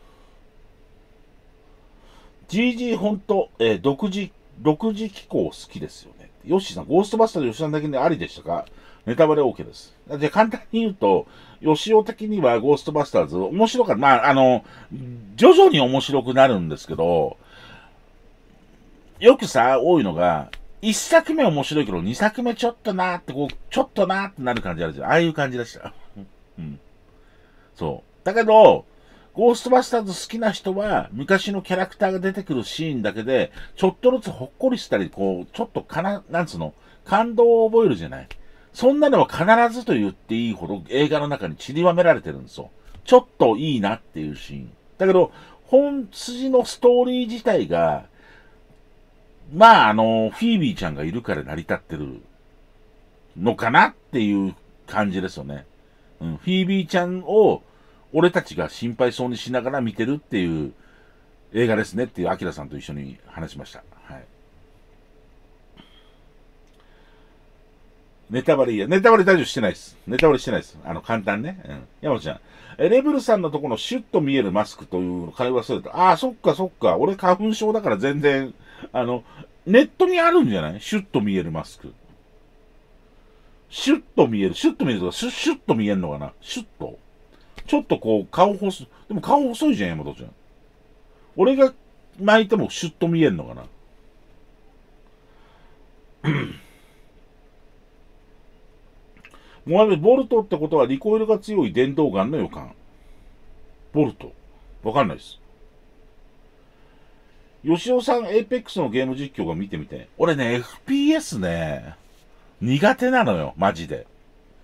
?GG ほんと、独自機構好きですよね。ヨッシーさん、ゴーストバスターで吉田さんだけでありでしたか？ネタバレ OK です。じゃあ簡単に言うと、吉尾的にはゴーストバスターズ面白かった。まあ、徐々に面白くなるんですけど、よくさ、多いのが、一作目面白いけど、二作目ちょっとなーって、こう、ちょっとなーってなる感じあるじゃん。ああいう感じでした。うん。そう。だけど、ゴーストバスターズ好きな人は、昔のキャラクターが出てくるシーンだけで、ちょっとずつほっこりしたり、こう、ちょっとなんつうの、感動を覚えるじゃない。そんなのは必ずと言っていいほど映画の中に散りばめられてるんですよ。ちょっといいなっていうシーン。だけど、本筋のストーリー自体が、まあ、フィービーちゃんがいるから成り立ってるのかなっていう感じですよね。うん、フィービーちゃんを俺たちが心配そうにしながら見てるっていう映画ですねっていうアキラさんと一緒に話しました。はい。ネタバレ大丈夫してないです。ネタバレしてないです。簡単ね。うん。山本ちゃん。レブルさんのところのシュッと見えるマスクというの会話すると、ああ、そっかそっか。俺花粉症だから全然、ネットにあるんじゃない？シュッと見えるマスク。シュッと見えるとか、シュッと見えるのかな？シュッと。ちょっとこう、でも顔細いじゃん、山本ちゃん。俺が巻いてもシュッと見えるのかな？ボルトってことはリコイルが強い電動ガンの予感。ボルト。わかんないです。吉尾さん、エイペックスのゲーム実況が見てみて。俺ね、FPS ね、苦手なのよ、マジで。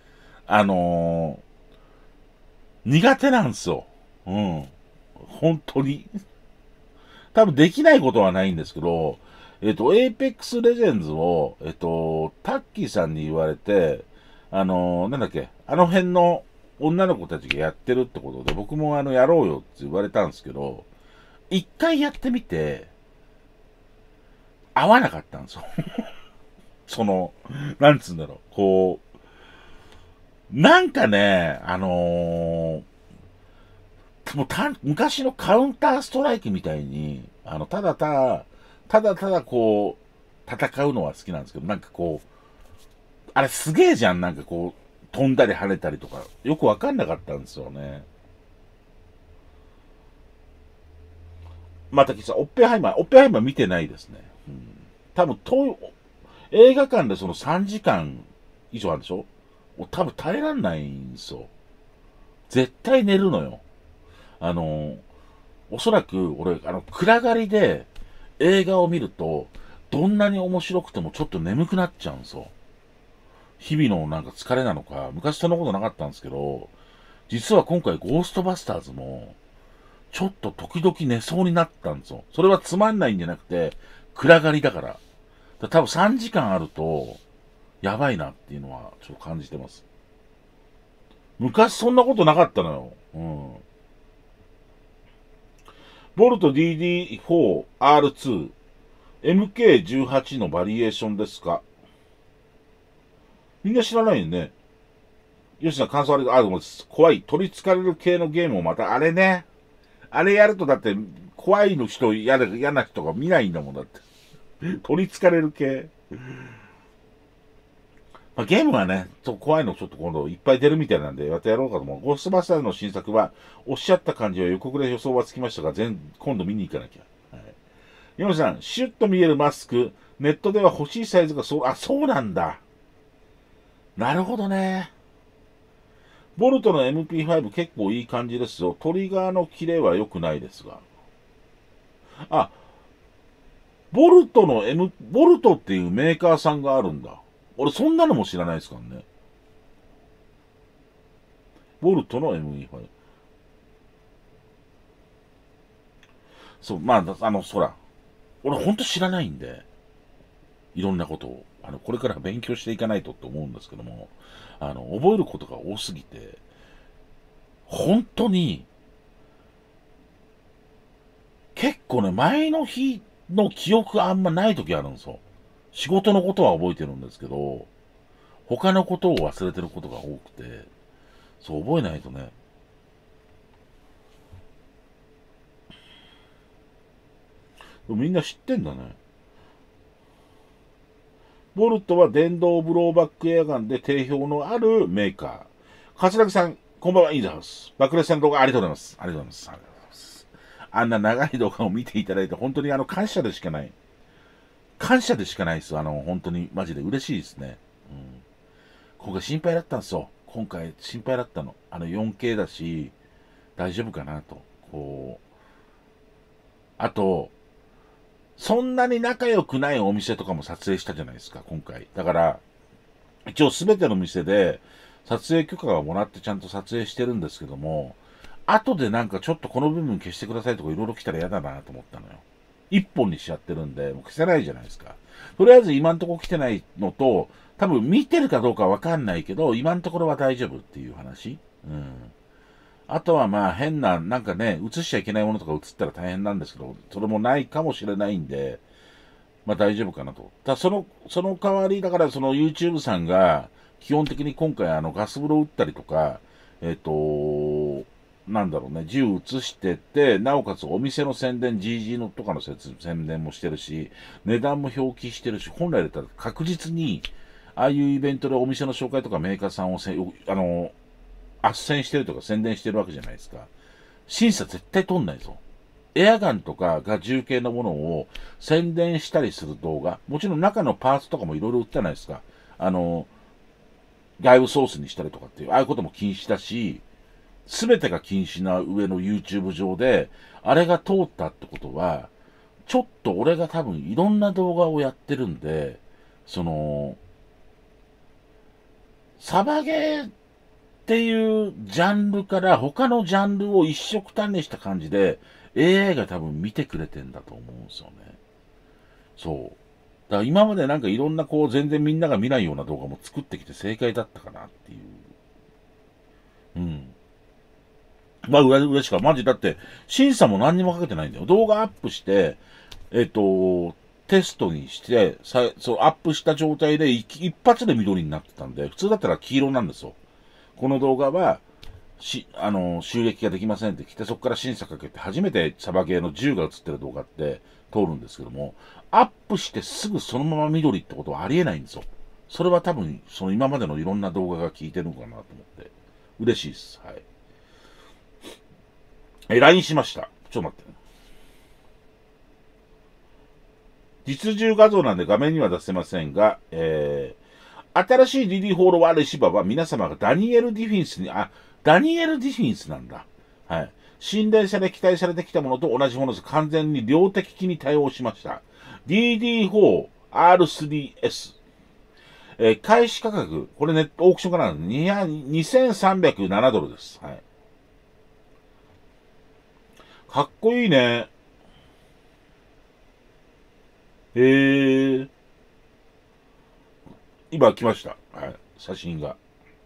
苦手なんですよ。うん。本当に。多分できないことはないんですけど、エイペックスレジェンズを、タッキーさんに言われて、なんだっけ、あの辺の女の子たちがやってるってことで、僕もやろうよって言われたんですけど、一回やってみて、合わなかったんですよ。なんつうんだろう、こう、なんかね、もう昔のカウンターストライクみたいに、ただただこう、戦うのは好きなんですけど、なんかこう、あれすげえじゃん、なんかこう、飛んだり跳ねたりとか、よくわかんなかったんですよね。またさ、オッペンハイマー見てないですね。うん、多分、映画館でその3時間以上あるでしょ？多分耐えらんないんですよ。絶対寝るのよ。あの、おそらく俺、暗がりで映画を見ると、どんなに面白くてもちょっと眠くなっちゃうんですよ。日々のなんか疲れなのか、昔そんなことなかったんですけど、実は今回ゴーストバスターズも、ちょっと時々寝そうになったんですよ。それはつまんないんじゃなくて、暗がりだから。多分3時間あると、やばいなっていうのはちょっと感じてます。昔そんなことなかったのよ。うん。ボルト DD4R2、MK18 のバリエーションですか？みんな知らないよね。吉野感想あれ、でも怖い。取り憑かれる系のゲームをまた、あれね。あれやるとだって、怖いの人、嫌な人が見ないんだもんだって。取り憑かれる系。まあ、ゲームはね、怖いのちょっと今度いっぱい出るみたいなんで、またやろうかと思う。ゴーストバスターズの新作は、おっしゃった感じは予告で予想はつきましたが、今度見に行かなきゃ。はい。山さん、シュッと見えるマスク、ネットでは欲しいサイズがそうなんだ。なるほどね。ボルトの MP5 結構いい感じですよ。トリガーのキレは良くないですが。あ、ボルトっていうメーカーさんがあるんだ。俺そんなのも知らないですからね。ボルトの ME5。そう、まあ、そら。俺ほんと知らないんで。 いろんなことを、これから勉強していかないとって思うんですけども、覚えることが多すぎて、本当に、結構ね、前の日の記憶があんまない時あるんですよ。仕事のことは覚えてるんですけど、他のことを忘れてることが多くて、そう覚えないとね、みんな知ってんだね。ボルトは電動ブローバックエアガンで定評のあるメーカー。桂木さん、こんばんは、インザハウス。爆裂さんの動画ありがとうございます。ありがとうございます。ありがとうございます。あんな長い動画を見ていただいて、本当に感謝でしかない。感謝でしかないです。本当にマジで嬉しいですね。うん。今回心配だったんですよ。今回心配だったの。4K だし、大丈夫かなと。あと、そんなに仲良くないお店とかも撮影したじゃないですか、今回。だから、一応すべての店で撮影許可がもらってちゃんと撮影してるんですけども、後でなんかちょっとこの部分消してくださいとかいろいろ来たら嫌だなと思ったのよ。一本にしちゃってるんで、もう消せないじゃないですか。とりあえず今んとこ来てないのと、多分見てるかどうかわかんないけど、今のところは大丈夫っていう話。うん。あとはまあ変な、なんかね、映しちゃいけないものとか映ったら大変なんですけど、それもないかもしれないんで、まあ大丈夫かなと。その代わり、だからその YouTube さんが、基本的に今回ガス風呂打ったりとか、なんだろうね、銃移してって、なおかつお店の宣伝、GG のとかの宣伝もしてるし、値段も表記してるし、本来だったら確実に、ああいうイベントでお店の紹介とかメーカーさんを斡旋してるとか宣伝してるわけじゃないですか。審査絶対通んないぞ。エアガンとかが銃系のものを宣伝したりする動画、もちろん中のパーツとかもいろいろ売ってないですか。外部ソースにしたりとかっていう、ああいうことも禁止だし、すべてが禁止な上の YouTube 上で、あれが通ったってことは、ちょっと俺が多分いろんな動画をやってるんで、サバゲーっていうジャンルから他のジャンルを一色単にした感じで AI が多分見てくれてんだと思うんですよね。そう。だから今までなんかいろんな全然みんなが見ないような動画も作ってきて正解だったかなっていう。うん。まあ嬉しかった。マジだって審査も何にもかけてないんだよ。動画アップして、テストにして、そうアップした状態で一発で緑になってたんで、普通だったら黄色なんですよ。この動画は、収益ができませんって来て、そこから審査かけて、初めてサバゲーの銃が映ってる動画って通るんですけども、アップしてすぐそのまま緑ってことはありえないんですよ。それは多分、その今までのいろんな動画が効いてるのかなと思って、嬉しいです。はい。LINE しました。ちょっと待って。実銃画像なんで画面には出せませんが、新しいリリー・ホール・ワーレシバは皆様がダニエル・ディフィンスに、ダニエル・ディフィンスなんだ。はい。信頼され、期待されてきたものと同じものです。完全に量的機に対応しました。DD4R3S。開始価格、これネットオークションからなんで2307ドルです。はい。かっこいいね。今来ました。はい。写真が。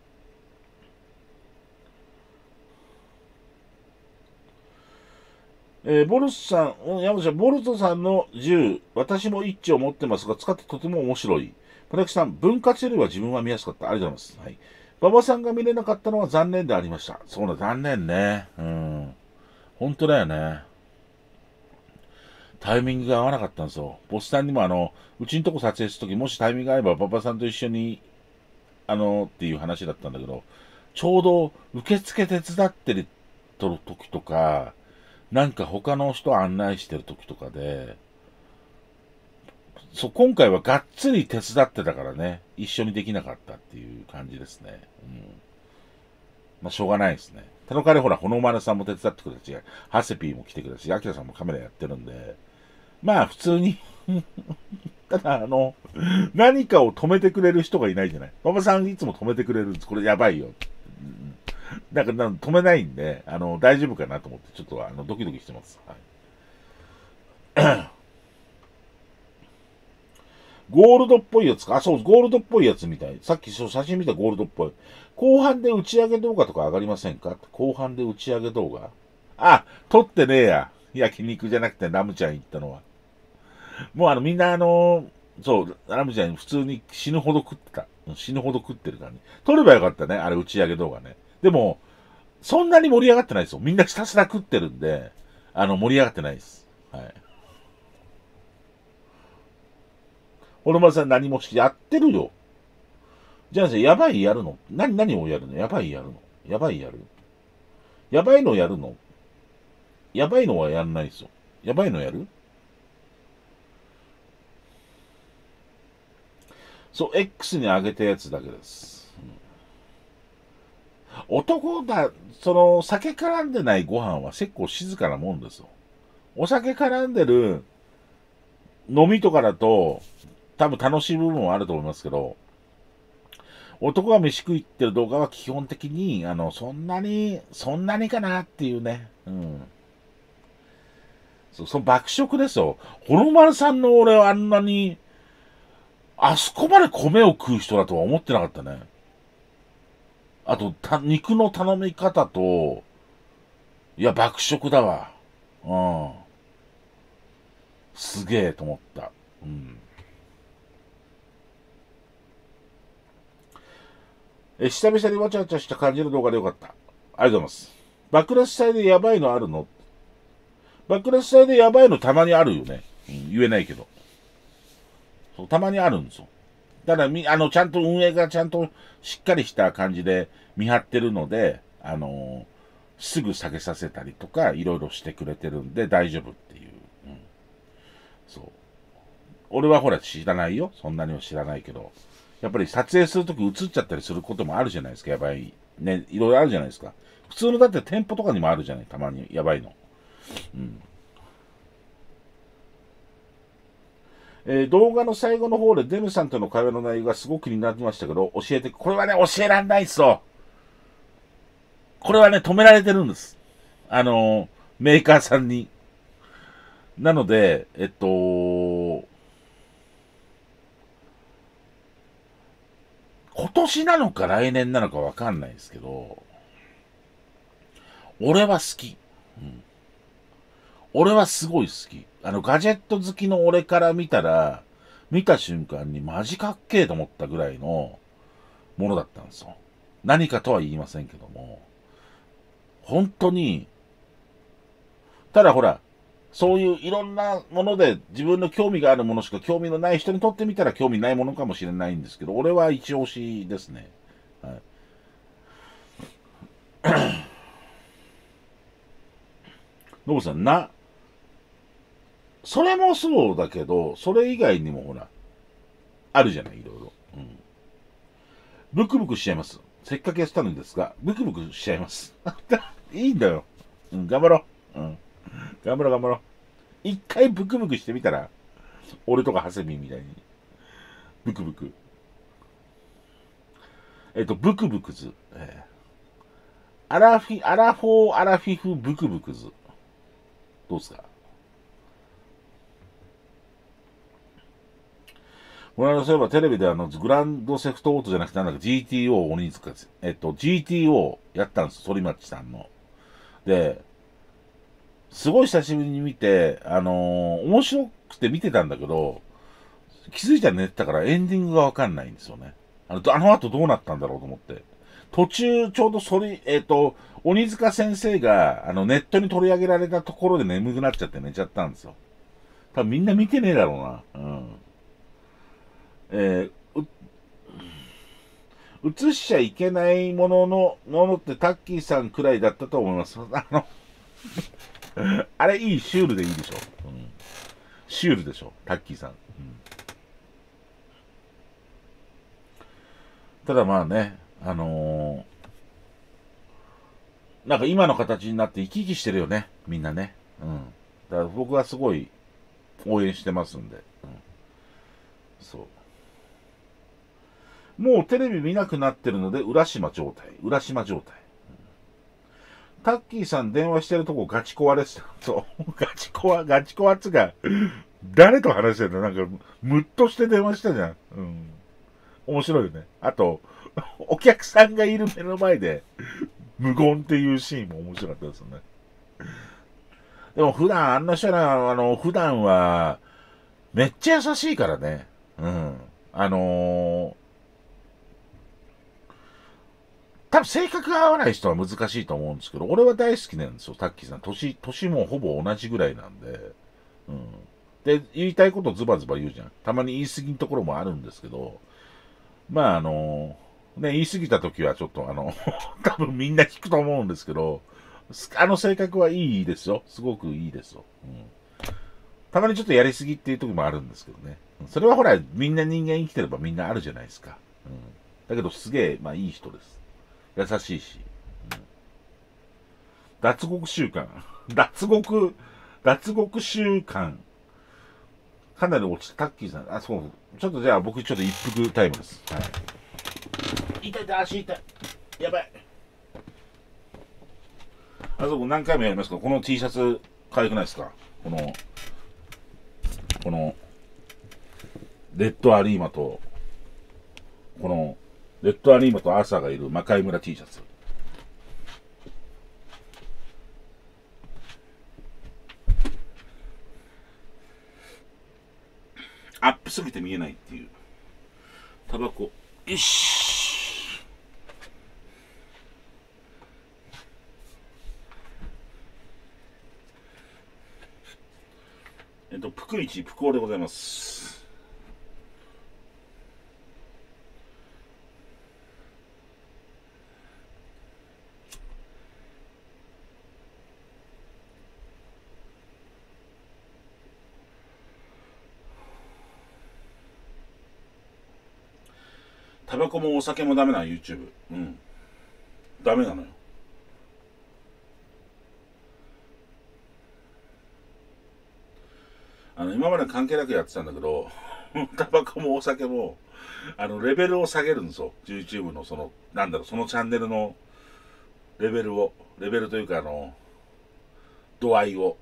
ボルトさん、山ちゃん、ボルトさんの銃、私も一丁持ってますが、使ってとても面白い。私さん、分割よりは自分は見やすかった。ありがとうございます。はい。馬場さんが見れなかったのは残念でありました。そうだ、残念ね。うん。本当だよね。タイミングが合わなかったんですよ。ボスさんにもうちのとこ撮影するとき、もしタイミングが合えば馬場さんと一緒に、っていう話だったんだけど、ちょうど受付手伝ってる時とか、なんか他の人案内してる時とかで、そう、今回はがっつり手伝ってたからね、一緒にできなかったっていう感じですね。うん。まあ、しょうがないですね。田の代わりほら、ほのまるさんも手伝ってくれたし、ハセピーも来てくれたし、アキラさんもカメラやってるんで、まあ普通にただ何かを止めてくれる人がいないじゃない。馬場さんいつも止めてくれるんです。これやばいよ。だから止めないんで、大丈夫かなと思って、ちょっとドキドキしてます。はい。 ゴールドっぽいやつか。あ、そう、ゴールドっぽいやつみたい。さっき写真見たゴールドっぽい。後半で打ち上げ動画とか上がりませんか？後半で打ち上げ動画。あ、撮ってねえや。焼肉じゃなくてラムちゃん行ったのは。もうみんなそう、ラムちゃん普通に死ぬほど食ってた。死ぬほど食ってるからね。撮ればよかったね、あれ打ち上げ動画ね。でも、そんなに盛り上がってないですよ。みんなひたすら食ってるんで、盛り上がってないです。はい。小野丸さん何もやってるよ。じゃあやばいやるの？何をやるの？やばいやるの？やばいやる？やばいのやるの？やばいのはやんないですよ。やばいのやる？そう、X に上げたやつだけです。男だ、酒絡んでないご飯は結構静かなもんですよ。お酒絡んでる飲みとかだと、多分楽しい部分はあると思いますけど、男が飯食いってる動画は基本的に、そんなにかなっていうね。うん。その爆食ですよ。ホロマルさんの俺はあんなに、あそこまで米を食う人だとは思ってなかったね。あと、肉の頼み方と、いや、爆食だわ。うん。すげえと思った。うん。久々にわちゃわちゃした感じの動画でよかった。ありがとうございます。爆裂祭でやばいのあるの？爆裂祭でやばいのたまにあるよね。うん、言えないけど。そう、たまにあるんですよ。ただ、ちゃんと運営がちゃんとしっかりした感じで見張ってるので、すぐ下げさせたりとか、いろいろしてくれてるんで大丈夫っていう。うん、そう。俺はほら知らないよ。そんなには知らないけど。やっぱり撮影するとき映っちゃったりすることもあるじゃないですか。やばい。ね、いろいろあるじゃないですか。普通のだって店舗とかにもあるじゃない。たまに。やばいの。うん。動画の最後の方でデムさんとの会話の内容がすごく気になってましたけど、教えて、これはね、教えらんないっすよ。これはね、止められてるんです。メーカーさんに。なので、今年なのか来年なのかわかんないですけど、俺は好き。うん。俺はすごい好き。ガジェット好きの俺から見たら、見た瞬間にマジかっけえと思ったぐらいのものだったんですよ。何かとは言いませんけども、本当に、ただほら、そういういろんなもので自分の興味があるものしか興味のない人にとってみたら興味ないものかもしれないんですけど、俺は一押しですね。はい。ノブさん、それもそうだけど、それ以外にもほら、あるじゃない、いろいろ。うん。ブクブクしちゃいます。せっかくやったのにですが、ブクブクしちゃいます。いいんだよ。うん、頑張ろう。うん。頑張ろう、頑張ろう。一回ブクブクしてみたら、俺とかハセミンみたいに。ブクブク。ブクブクズ。アラフォー、アラフィフ、ブクブクズ。どうですか？この間そういえばテレビでグランドセフトオートじゃなくてなんだっけ、GTO 鬼塚です。GTO やったんです、反町さんの。で、すごい久しぶりに見て、面白くて見てたんだけど、気づいたら寝てたからエンディングがわかんないんですよね。あの後どうなったんだろうと思って。途中、ちょうど鬼塚先生が、ネットに取り上げられたところで眠くなっちゃって寝ちゃったんですよ。多分みんな見てねえだろうな。うん。えー映しちゃいけないものってタッキーさんくらいだったと思います。あれいい、シュールでいいでしょ。うん、シュールでしょ、タッキーさん。うん、ただまあね、なんか今の形になって生き生きしてるよね、みんなね。うん。だから僕はすごい応援してますんで。うん、そう。もうテレビ見なくなってるので、浦島状態。浦島状態。タッキーさん電話してるとこガチコアです。そう。ガチコアっつが、 誰と話してんの？なんか、ムッとして電話したじゃん。うん。面白いよね。あと、お客さんがいる目の前で、無言っていうシーンも面白かったですよね。でも普段、あんな人ら、普段は、めっちゃ優しいからね。うん。あのー多分性格が合わない人は難しいと思うんですけど、俺は大好きなんですよ、タッキーさん。年もほぼ同じぐらいなんで。うん。で、言いたいことズバズバ言うじゃん。たまに言い過ぎのところもあるんですけど、まあね、言い過ぎた時はちょっと多分みんな聞くと思うんですけど、あの性格はいいですよ。すごくいいですよ。うん。たまにちょっとやりすぎっていう時もあるんですけどね。それはほら、みんな人間生きてればみんなあるじゃないですか。うん。だけどすげえ、まあいい人です。優しいし。脱獄習慣。脱獄習慣。かなり落ちた。タッキーさん。あ、そう。ちょっとじゃあ僕ちょっと一服タイムです。はい。痛い痛い、足痛い。やばい。あそこ何回もやりますけど、この T シャツ、可愛くないですか？この、レッドアリーマと、この、レッドアリーマとアーサーがいる魔界村 T シャツ。アップすぎて見えないっていう。タバコ。よし。プクイチ、プクオでございます。タバコもお酒もダメな YouTube。うん。ダメなのよ。今まで関係なくやってたんだけど、タバコもお酒も、レベルを下げるんですよ。YouTube のそのチャンネルのレベルというか度合いを。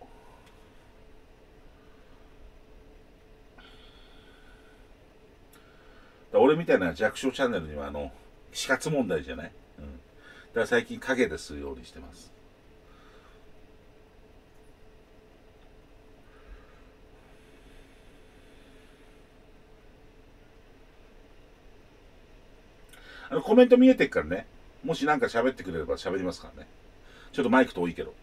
俺みたいな弱小チャンネルには死活問題じゃない。うん。だから最近影でするようにしてます。コメント見えてっからね。もしなんか喋ってくれれば喋りますからね。ちょっとマイク遠いけど。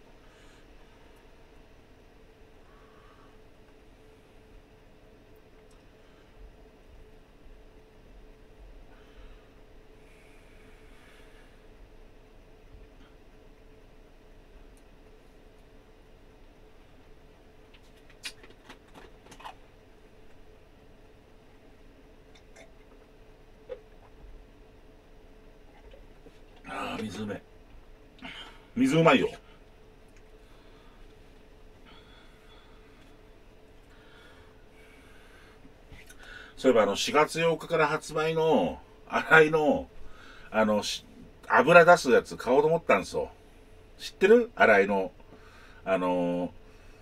ああ、水うめえ。水うまいよ。そういえば4月8日から発売の新井のあの油出すやつ買おうと思ったんですよ。知ってる？新井のあの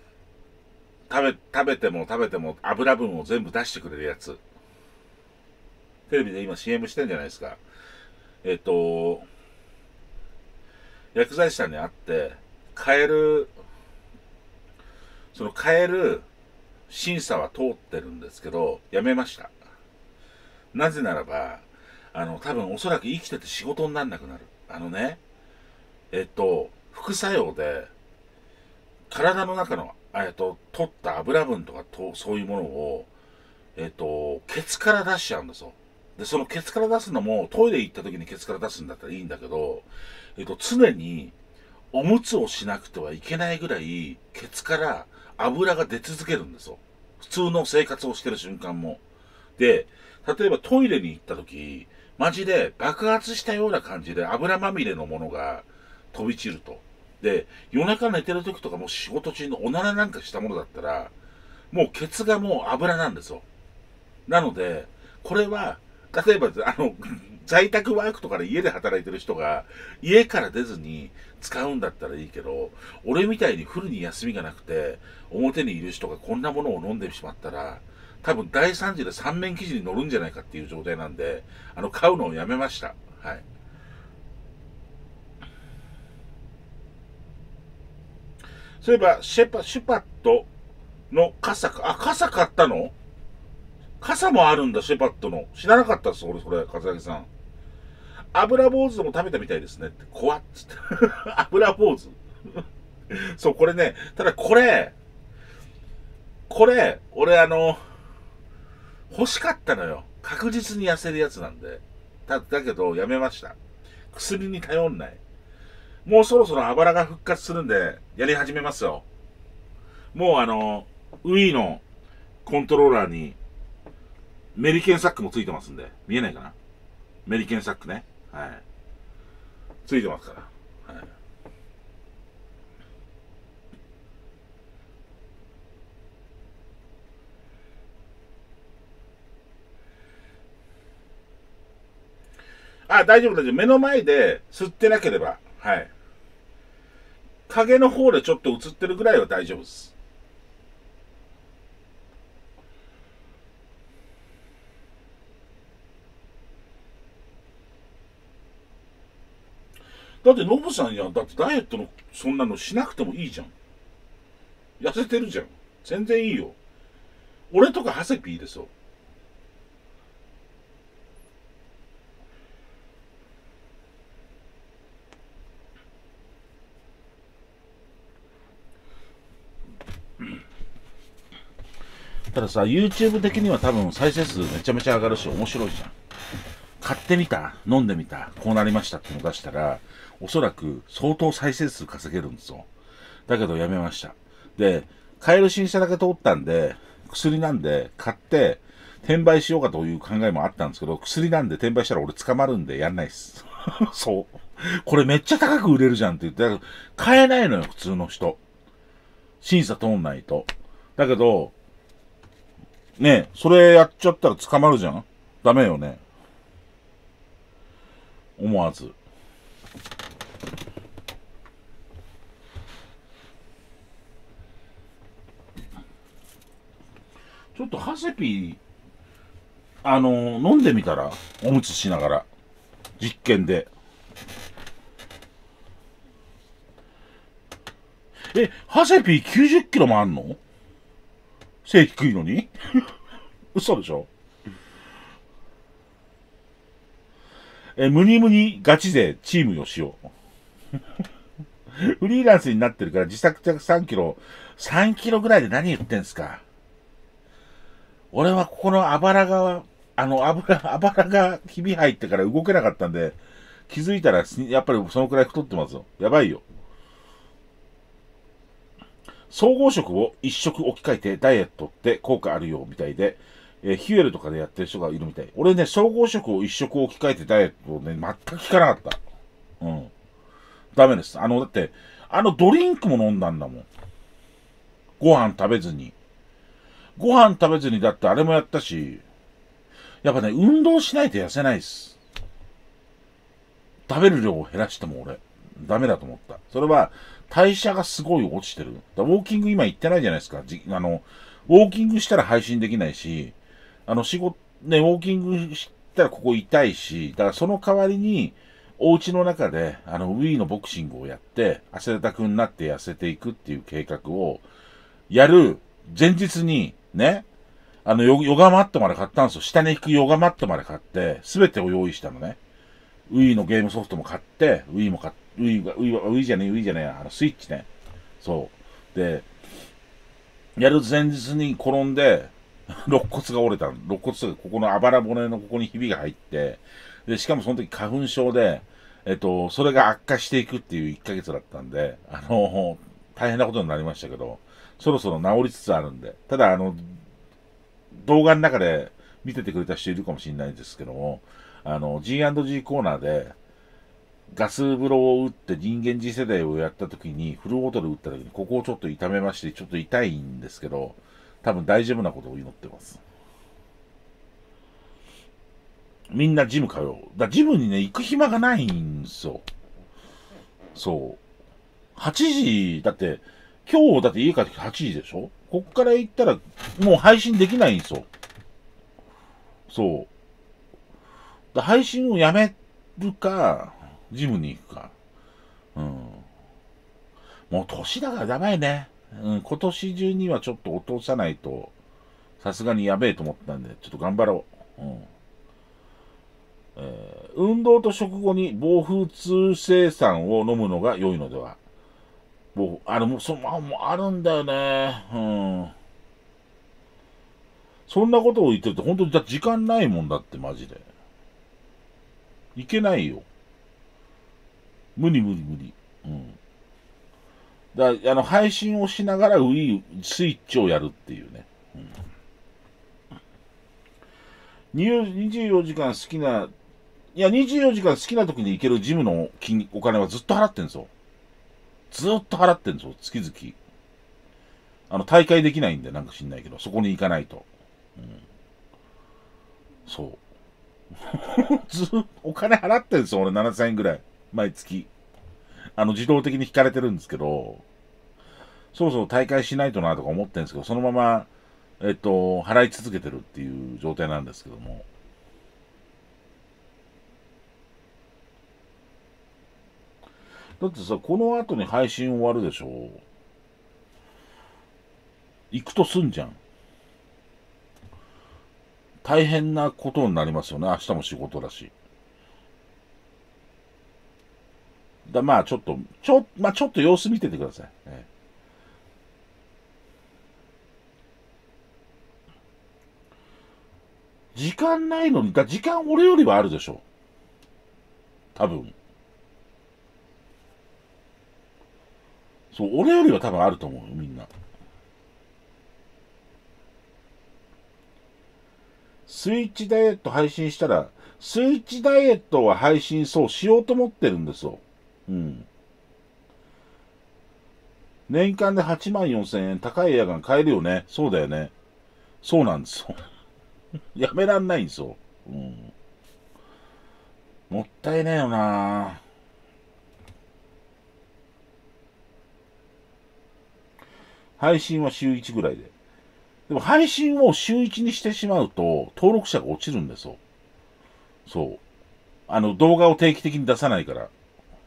食べても食べても油分を全部出してくれるやつ。テレビで今 CM してんじゃないですか。えっと薬剤師さんに会って買える買える審査は通ってるんですけど、やめました。なぜならば、多分おそらく生きてて仕事になんなくなる。副作用で、体の中の、取った油分とかそういうものを、ケツから出しちゃうんですよ。で、そのケツから出すのも、トイレ行った時にケツから出すんだったらいいんだけど、常におむつをしなくてはいけないぐらい、ケツから油が出続けるんですよ。普通の生活をしてる瞬間も。で、例えばトイレに行った時、マジで爆発したような感じで油まみれのものが飛び散ると。で、夜中寝てる時とかも仕事中のおならなんかしたものだったら、もうケツがもう油なんですよ。なので、これは、例えば、 在宅ワークとかで家で働いてる人が家から出ずに使うんだったらいいけど、俺みたいにフルに休みがなくて表にいる人がこんなものを飲んでしまったら、多分大惨事で三面記事に載るんじゃないかっていう状態なんで、買うのをやめました。はい。そういえば、シュパットの傘買ったの？傘もあるんだ、シェパットの。知らなかったっす、俺、それ、笠木さん。油坊主でも食べたみたいですねって。怖っつって。油坊主。そう、これね、ただ俺欲しかったのよ。確実に痩せるやつなんで。だけど、やめました。薬に頼んない。もうそろそろあばらが復活するんで、やり始めますよ。もうウィーのコントローラーにメリケンサックもついてますんで、見えないかな？メリケンサックね。はい。ついてますから。はい。あ、大丈夫大丈夫。目の前で吸ってなければ。はい。影の方でちょっと映ってるぐらいは大丈夫です。だってノブさんや、だってダイエットのそんなのしなくてもいいじゃん。痩せてるじゃん。全然いいよ。俺とかハセピーですよ。たださ、YouTube 的には多分再生数めちゃめちゃ上がるし面白いじゃん。買ってみた、飲んでみた、こうなりましたってのを出したら、おそらく相当再生数稼げるんですよ。だけどやめました。で、買える審査だけ通ったんで、薬なんで買って転売しようかという考えもあったんですけど、薬なんで転売したら俺捕まるんでやんないっす。そう。これめっちゃ高く売れるじゃんって言って、だから買えないのよ、普通の人。審査通んないと。だけど、ね、それやっちゃったら捕まるじゃん。ダメよね。思わず。ちょっとハセピ飲んでみたら、おむつしながら。実験で。ハセピー90キロもあんの？背低いのに嘘でしょ？ムニムニガチ勢チームよしよう。フリーランスになってるから自作着3キロ、3キロぐらいで何言ってんすか？俺はここのあばらが、あばらがひび入ってから動けなかったんで、気づいたら、やっぱりそのくらい太ってますよ。やばいよ。総合食を一食置き換えてダイエットって効果あるよみたいで、ヒュエルとかでやってる人がいるみたい。俺ね、総合食を一食置き換えてダイエットをね、全く効かなかった。うん。ダメです。だって、ドリンクも飲んだんだもん。ご飯食べずに。ご飯食べずにだってあれもやったし、やっぱね、運動しないと痩せないです。食べる量を減らしても俺、ダメだと思った。それは、代謝がすごい落ちてる。ウォーキング今行ってないじゃないですか。ウォーキングしたら配信できないし、仕事、ね、ウォーキングしたらここ痛いし、だからその代わりに、お家の中で、ウィーのボクシングをやって、汗だくになって痩せていくっていう計画を、やる前日に、ね、ヨガマットまで買ったんですよ。下に引くヨガマットまで買って、すべてを用意したのね。ウィーのゲームソフトも買って、ウィーも買って、ウィーじゃねえ、スイッチね。そう。で、やる前日に転んで、肋骨が折れたの。肋骨とか、ここのあばら骨のここにひびが入って、で、しかもその時花粉症で、それが悪化していくっていう1ヶ月だったんで、大変なことになりましたけど、そろそろ治りつつあるんで、ただ、動画の中で見ててくれた人いるかもしれないんですけども、G&G コーナーで、ガス風呂を打って人間次世代をやった時に、フルオートで打った時に、ここをちょっと痛めまして、ちょっと痛いんですけど、多分大丈夫なことを祈ってます。 みんなジム通う。ジムにね、行く暇がないんですよ。そう。8時、だって、今日だって家帰ってきて8時でしょ。こっから行ったら、もう配信できないんですよ。そう。配信をやめるか、ジムに行くか。うん。もう年だからやばいね。うん、今年中にはちょっと落とさないと、さすがにやべえと思ったんで、ちょっと頑張ろう。うん。運動と食後に防風通生酸を飲むのが良いのでは。あれも、もうあるんだよね。うん。そんなことを言ってると、本当に時間ないもんだって、マジで。いけないよ。無理無理無理。うん。配信をしながらスイッチをやるっていうね。うん、24時間好きな、いや、24時間好きな時に行けるジムのお金はずっと払ってんですよ。ずっと払ってんですよ、月々。大会できないんで、なんか知んないけど、そこに行かないと。うん、そう。お金払ってんですよ、俺7000円ぐらい。毎月。自動的に引かれてるんですけど、そろそろ大会しないとなとか思ってるんですけど、そのまま、払い続けてるっていう状態なんですけども。だってさ、この後に配信終わるでしょ。行くとすんじゃん。大変なことになりますよね。明日も仕事だし。まあちょっと、ちょっと様子見ててください。時間ないのに、時間俺よりはあるでしょ。多分。そう、俺よりは多分あると思うよ、みんな。スイッチダイエット配信したら、スイッチダイエットは配信そうしようと思ってるんですよ。うん。年間で8万4千円高いエアガン買えるよね。そうだよね。そうなんですよ。やめらんないんですよ。うん。もったいねえよな。配信は週1ぐらいで。でも配信を週1にしてしまうと、登録者が落ちるんですよ。そう。動画を定期的に出さないから。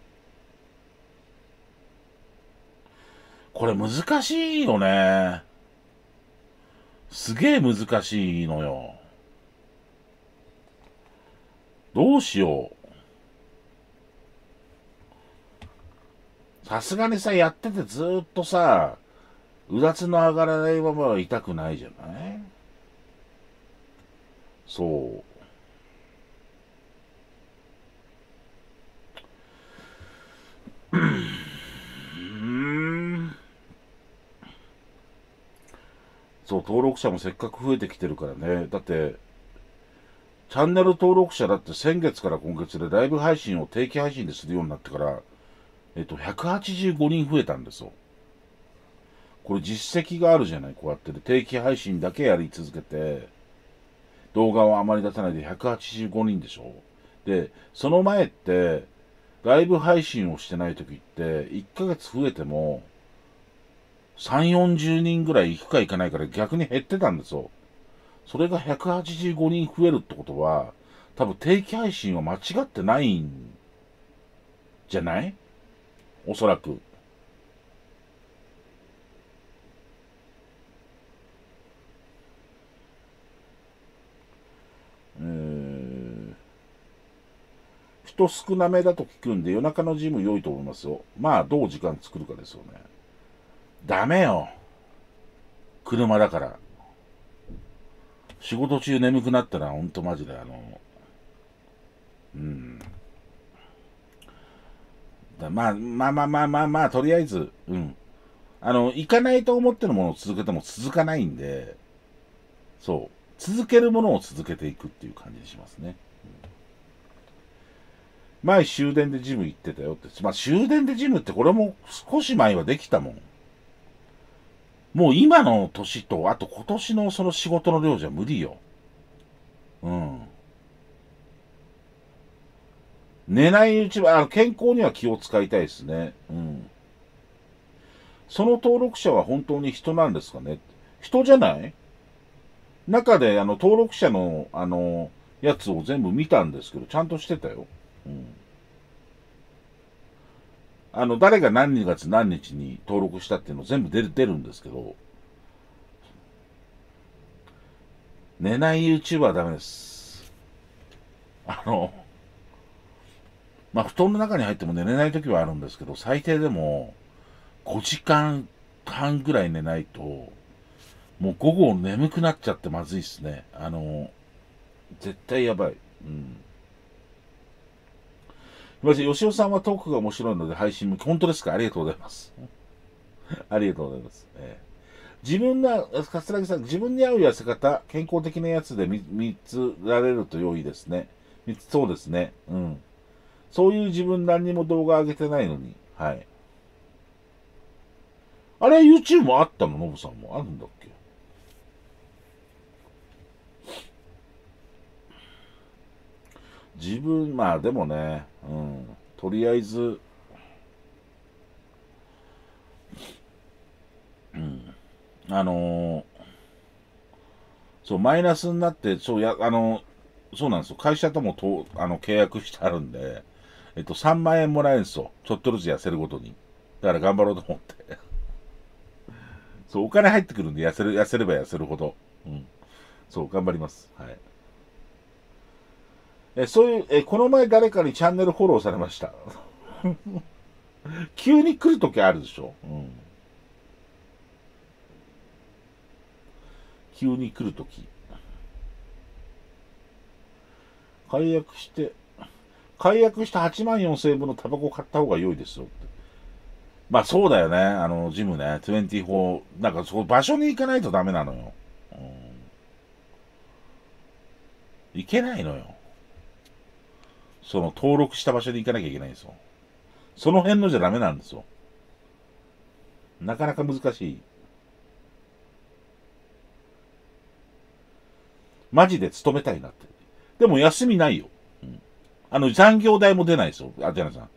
これ難しいよね。すげえ難しいのよ。どうしよう。さすがにさ、やっててずーっとさ、うだつの上がらないままは痛くないじゃない。そう。そう、登録者もせっかく増えてきてるからね。だって、チャンネル登録者だって先月から今月でライブ配信を定期配信でするようになってから、185人増えたんですよ。これ実績があるじゃない。こうやって定期配信だけやり続けて、動画をあまり出さないで185人でしょ。で、その前って、ライブ配信をしてない時って、1ヶ月増えても、3、40人ぐらい行くか行かないから逆に減ってたんですよ。それが185人増えるってことは、多分定期配信は間違ってないんじゃない？おそらく。人少なめだと聞くんで夜中のジム良いと思いますよ。まあ、どう時間作るかですよね。ダメよ。車だから。仕事中眠くなったら、ほんとマジでうん。まあ、とりあえず、うん。行かないと思ってるものを続けても続かないんで、そう。続けるものを続けていくっていう感じにしますね。前終電でジム行ってたよって。まあ終電でジムってこれも少し前はできたもん。もう今の年と、あと今年のその仕事の量じゃ無理よ。うん。 寝ないうちは、健康には気を使いたいですね。うん。その登録者は本当に人なんですかね？人じゃない？中で、登録者の、やつを全部見たんですけど、ちゃんとしてたよ。うん。誰が何月何日に登録したっていうの全部出るんですけど、寝ない YouTuber はダメです。あの、まあ、布団の中に入っても寝れない時はあるんですけど、最低でも5時間半ぐらい寝ないと、もう午後眠くなっちゃってまずいっすね。絶対やばい。うん。吉尾さんはトークが面白いので配信も、本当ですか？ありがとうございます。ありがとうございます。自分が、桂木さん、自分に合う痩せ方、健康的なやつで見つられると良いですね。そうですね。うん。そういう自分何にも動画上げてないのに。はい。あれ、YouTube もあったの？ノブさんもあるんだっけ？自分、まあでもね、うん。とりあえず、あのーそう、マイナスになって、そうなんですよ。会社とも契約してあるんで、3万円もらえるんですよ。ちょっとずつ痩せるごとに。だから頑張ろうと思って。そう、お金入ってくるんで痩せれば痩せるほど。うん。そう、頑張ります。はい。そういう、この前誰かにチャンネルフォローされました。急に来るときあるでしょ？うん。急に来るとき。解約して、解約して8万4千円分のタバコ買った方が良いですよって。まあそうだよね。ジムね。24。なんかそう、場所に行かないとダメなのよ。うん、行けないのよ。その登録した場所に行かなきゃいけないんですよ。その辺のじゃダメなんですよ。なかなか難しい。マジで勤めたいなって。でも休みないよ。うん、残業代も出ないですよ。あ、ジャナさん。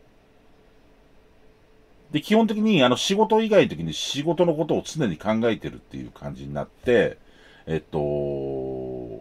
で、基本的に、仕事以外の時に仕事のことを常に考えてるっていう感じになって、えっと、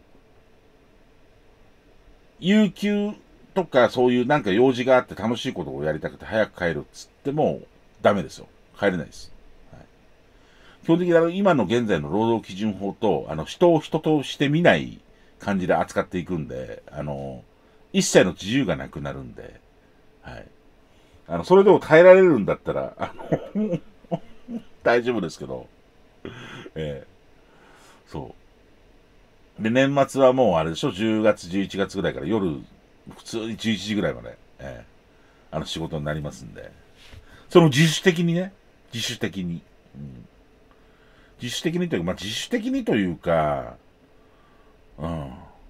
有給とかそういうなんか用事があって楽しいことをやりたくて早く帰るっつってもダメですよ。帰れないです。はい、基本的に今の現在の労働基準法と、人を人として見ない感じで扱っていくんで、一切の自由がなくなるんで、はい。それでも耐えられるんだったら、大丈夫ですけど、えそう。で、年末はもうあれでしょ？ 10 月、11月ぐらいから夜、普通に11時ぐらいまで、仕事になりますんで。その自主的にね、自主的に。うん、自主的にというか、まあ、自主的にというか、うん、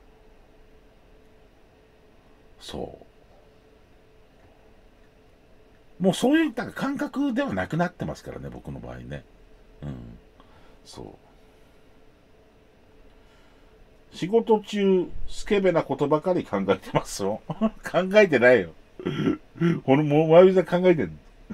そう。もうそういった感覚ではなくなってますからね、僕の場合ね。うん、そう。仕事中、スケベなことばかり考えてますよ。考えてないよ。もう、前さん考えてる。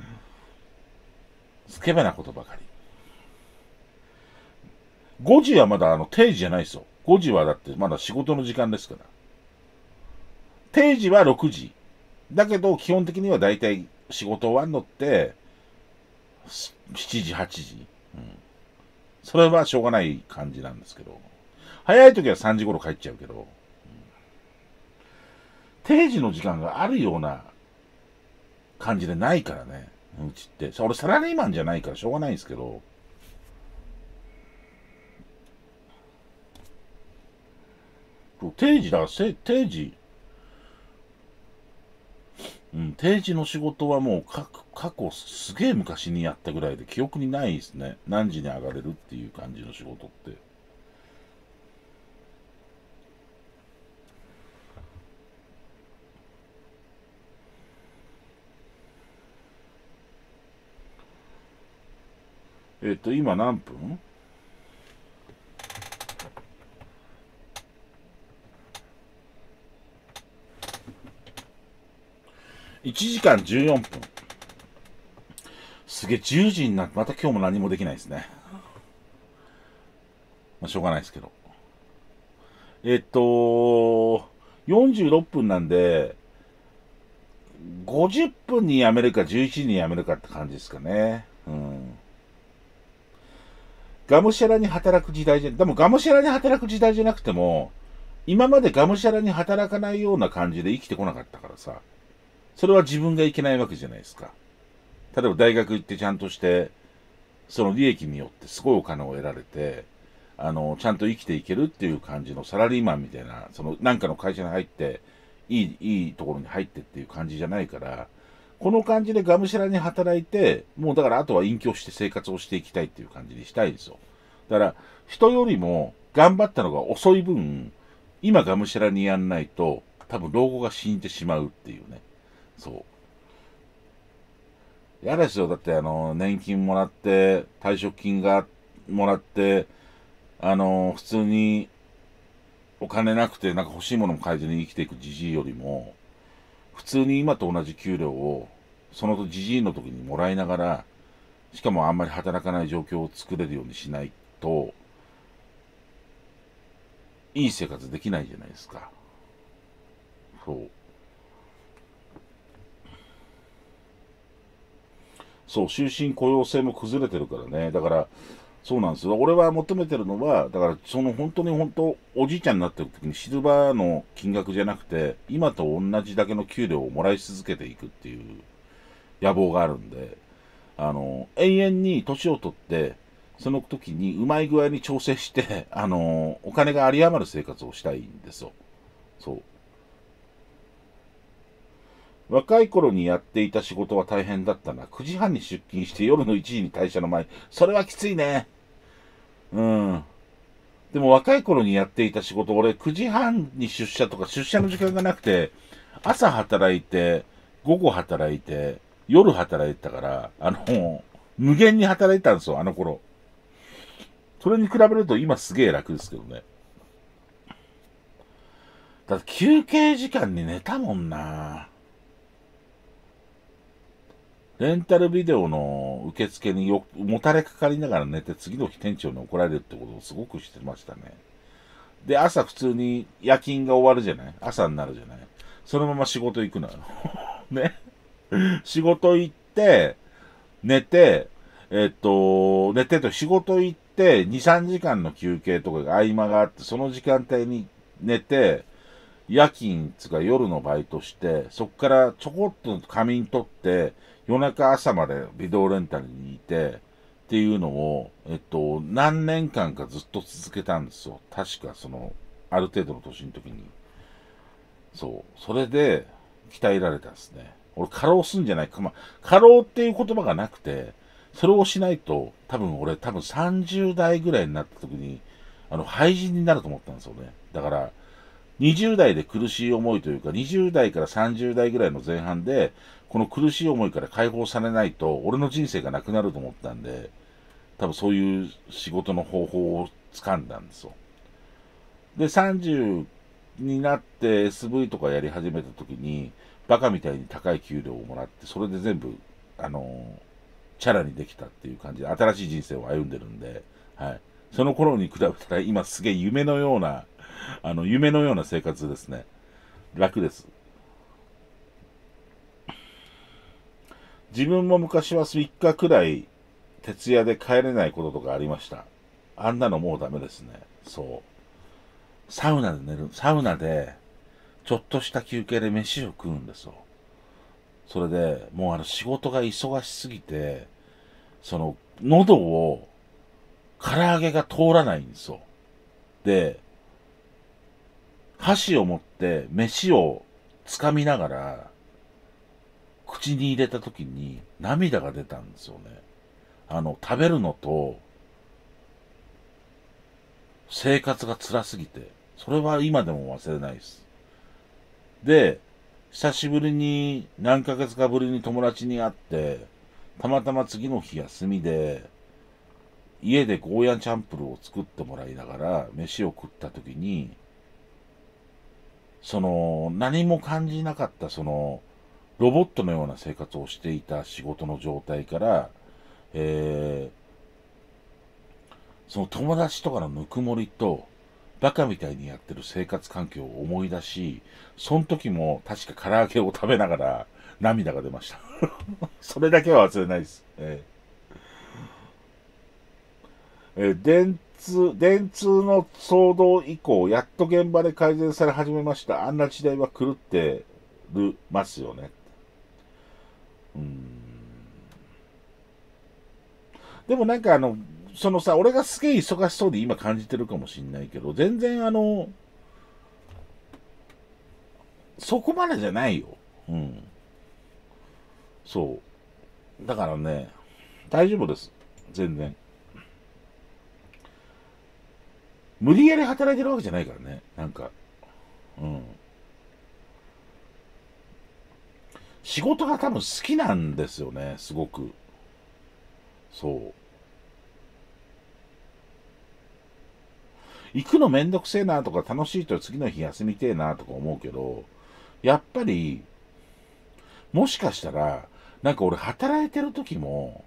スケベなことばかり。5時はまだ定時じゃないですよ。5時はだってまだ仕事の時間ですから。定時は6時。だけど基本的にはだいたい仕事終わんのって7時、8時。うん。それはしょうがない感じなんですけど。早い時は3時頃帰っちゃうけど、定時の時間があるような感じでないからね。うちって。俺サラリーマンじゃないからしょうがないんですけど、定時だ、定時、うん、定時の仕事はもう過去すげえ昔にやったぐらいで記憶にないですね。何時に上がれるっていう感じの仕事って。今何分？ 1時間14分。すげえ、10時になって、また今日も何もできないですね。まあ、しょうがないですけど。46分なんで、50分に辞めるか11時に辞めるかって感じですかね。うん。がむしゃらに働く時代じゃ、でもがむしゃらに働く時代じゃなくても、今までがむしゃらに働かないような感じで生きてこなかったからさ、それは自分がいけないわけじゃないですか。例えば大学行ってちゃんとして、その利益によってすごいお金を得られて、ちゃんと生きていけるっていう感じのサラリーマンみたいな、そのなんかの会社に入って、いいところに入ってっていう感じじゃないから、この感じでがむしゃらに働いて、もうだからあとは隠居して生活をしていきたいっていう感じにしたいですよ。だから、人よりも頑張ったのが遅い分、今がむしゃらにやんないと、多分老後が死んでしまうっていうね。そう。嫌ですよ。だって年金もらって、退職金がもらって、普通にお金なくてなんか欲しいものも買えずに生きていくじじいよりも、普通に今と同じ給料を、そのじじいの時にもらいながら、しかもあんまり働かない状況を作れるようにしないと、いい生活できないじゃないですか。そう。そう、終身雇用制も崩れてるからね。だから、そうなんですよ。俺は求めてるのは、だから、その本当に本当、おじいちゃんになってる時にシルバーの金額じゃなくて、今と同じだけの給料をもらい続けていくっていう野望があるんで、永遠に年を取って、その時にうまい具合に調整して、お金が有り余る生活をしたいんですよ。そう。若い頃にやっていた仕事は大変だったな。9時半に出勤して夜の1時に退社の前。それはきついね。うん。でも若い頃にやっていた仕事、俺9時半に出社とか出社の時間がなくて、朝働いて、午後働いて、夜働いてたから、無限に働いてたんですよ、あの頃。それに比べると今すげえ楽ですけどね。だって休憩時間に寝たもんな。レンタルビデオの受付にもたれかかりながら寝て次の日店長に怒られるってことをすごくしてましたね。で、朝普通に夜勤が終わるじゃない、朝になるじゃない、そのまま仕事行くのよ。ね。仕事行って、寝て、寝てと仕事行って、2、3時間の休憩とかが合間があって、その時間帯に寝て、夜勤つか夜のバイトして、そっからちょこっと仮眠取って、夜中朝までビデオレンタルにいて、っていうのを、何年間かずっと続けたんですよ。確かある程度の年の時に。そう。それで、鍛えられたんですね。俺、過労すんじゃないか。まあ、過労っていう言葉がなくて、それをしないと、多分30代ぐらいになった時に、廃人になると思ったんですよね。だから、20代で苦しい思いというか、20代から30代ぐらいの前半で、この苦しい思いから解放されないと、俺の人生がなくなると思ったんで、多分そういう仕事の方法を掴んだんですよ。で、30になって SV とかやり始めた時に、バカみたいに高い給料をもらって、それで全部、チャラにできたっていう感じで、新しい人生を歩んでるんで、はい。その頃に比べたら、今すげえ夢のような生活ですね。楽です。自分も昔は3日くらい徹夜で帰れないこととかありました。あんなのもうダメですね。そう。サウナで寝る。サウナで、ちょっとした休憩で飯を食うんですよ。それで、もう仕事が忙しすぎて、喉を、唐揚げが通らないんですよ。で、箸を持って飯を掴みながら、口に入れた時に涙が出たんですよね。食べるのと生活が辛すぎて、それは今でも忘れないです。で、久しぶりに何ヶ月かぶりに友達に会って、たまたま次の日休みで、家でゴーヤンチャンプルを作ってもらいながら飯を食った時に、何も感じなかったロボットのような生活をしていた仕事の状態から、その友達とかのぬくもりと、バカみたいにやってる生活環境を思い出し、その時も確か唐揚げを食べながら涙が出ました。それだけは忘れないです。電通の騒動以降、やっと現場で改善され始めました。あんな時代は狂ってますよね。でもなんかそのさ、俺がすげえ忙しそうで今感じてるかもしんないけど、全然そこまでじゃないよ。うん。そう。だからね、大丈夫です。全然。無理やり働いてるわけじゃないからね。なんか、うん。仕事が多分好きなんですよね、すごく。そう。行くのめんどくせえなとか楽しいと次の日休みてえなとか思うけど、やっぱり、もしかしたら、なんか俺働いてる時も、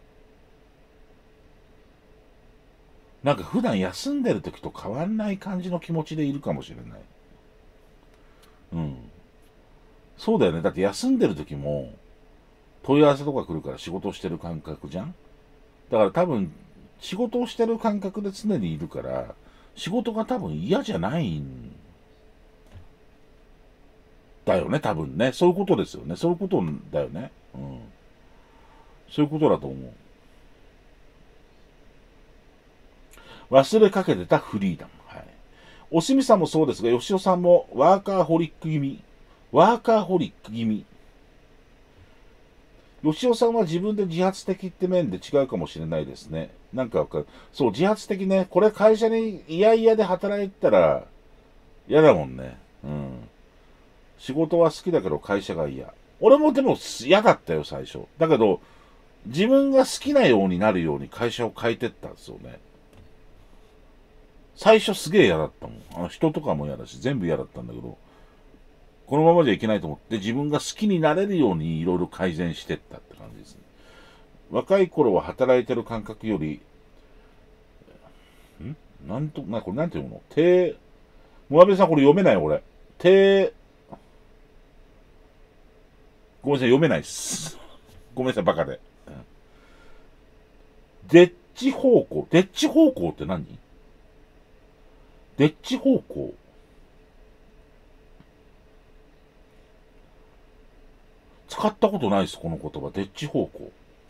なんか普段休んでる時と変わんない感じの気持ちでいるかもしれない。うん。そうだよね。だって休んでる時も問い合わせとか来るから仕事をしてる感覚じゃん。だから多分仕事をしてる感覚で常にいるから、仕事が多分嫌じゃないんだよね、多分ね。そういうことですよね。そういうことだよね。うん。そういうことだと思う。忘れかけてたフリーダム。はい。おしみさんもそうですが、吉尾さんもワーカーホリック気味。ワーカーホリック気味。吉尾さんは自分で自発的って面で違うかもしれないですね。なんか、そう、自発的ね。これ会社に嫌々で働いてたら嫌だもんね。うん。仕事は好きだけど会社が嫌。俺もでも嫌だったよ、最初。だけど、自分が好きなようになるように会社を変えてったんですよね。最初すげえ嫌だったもん。人とかも嫌だし、全部嫌だったんだけど、このままじゃいけないと思って自分が好きになれるようにいろいろ改善してったって感じですね。若い頃は働いてる感覚より、これなんて読むのモアベさんこれ読めないよ、俺。ごめんなさい、読めないっす。ごめんなさい、バカで。デッチ方向。デッチ方向って何？デッチ方向。使ったことないです、この言葉。デッチ方向。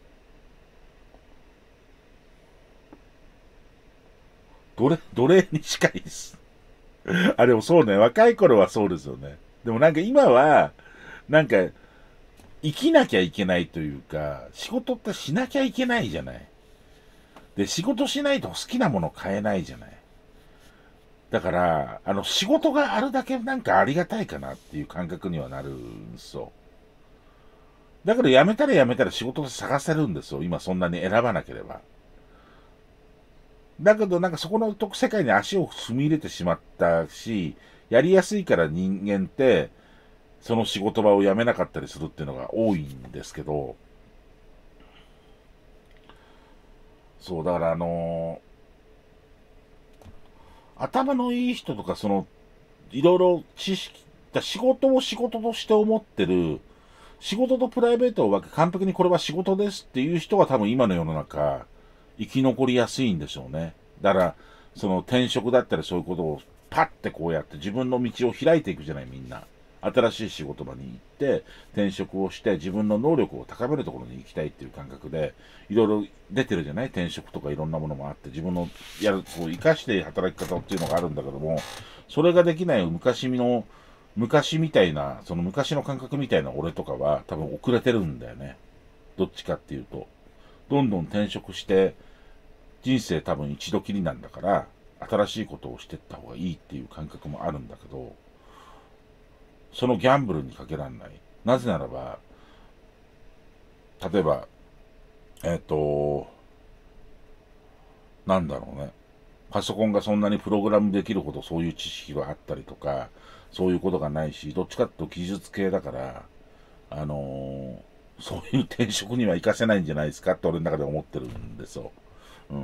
奴隷に近いです。あ、でもそうね。若い頃はそうですよね。でもなんか今は、なんか、生きなきゃいけないというか、仕事ってしなきゃいけないじゃない。で、仕事しないと好きなもの買えないじゃない。だから、仕事があるだけなんかありがたいかなっていう感覚にはなるんですよ。だから辞めたら仕事を探せるんですよ。今そんなに選ばなければ。だけどなんかそこの世界に足を踏み入れてしまったし、やりやすいから人間って、その仕事場を辞めなかったりするっていうのが多いんですけど、そう、だから頭のいい人とかいろいろ知識、仕事を仕事として思ってる、仕事とプライベートを分け、完璧にこれは仕事ですっていう人は多分今の世の中、生き残りやすいんでしょうね。だから、その転職だったりそういうことをパッてこうやって自分の道を開いていくじゃない、みんな。新しい仕事場に行って転職をして自分の能力を高めるところに行きたいっていう感覚でいろいろ出てるじゃない。転職とかいろんなものもあって自分のやるこう生かして働き方っていうのがあるんだけども、それができない昔みたいなその昔の感覚みたいな俺とかは多分遅れてるんだよね。どっちかっていうとどんどん転職して人生多分一度きりなんだから新しいことをしていった方がいいっていう感覚もあるんだけど、そのギャンブルにかけられない。なぜならば、例えば、えっ、と、なんだろうね。パソコンがそんなにプログラムできるほどそういう知識があったりとか、そういうことがないし、どっちかっていうと技術系だから、 そういう転職には活かせないんじゃないですかって俺の中で思ってるんですよ。うん。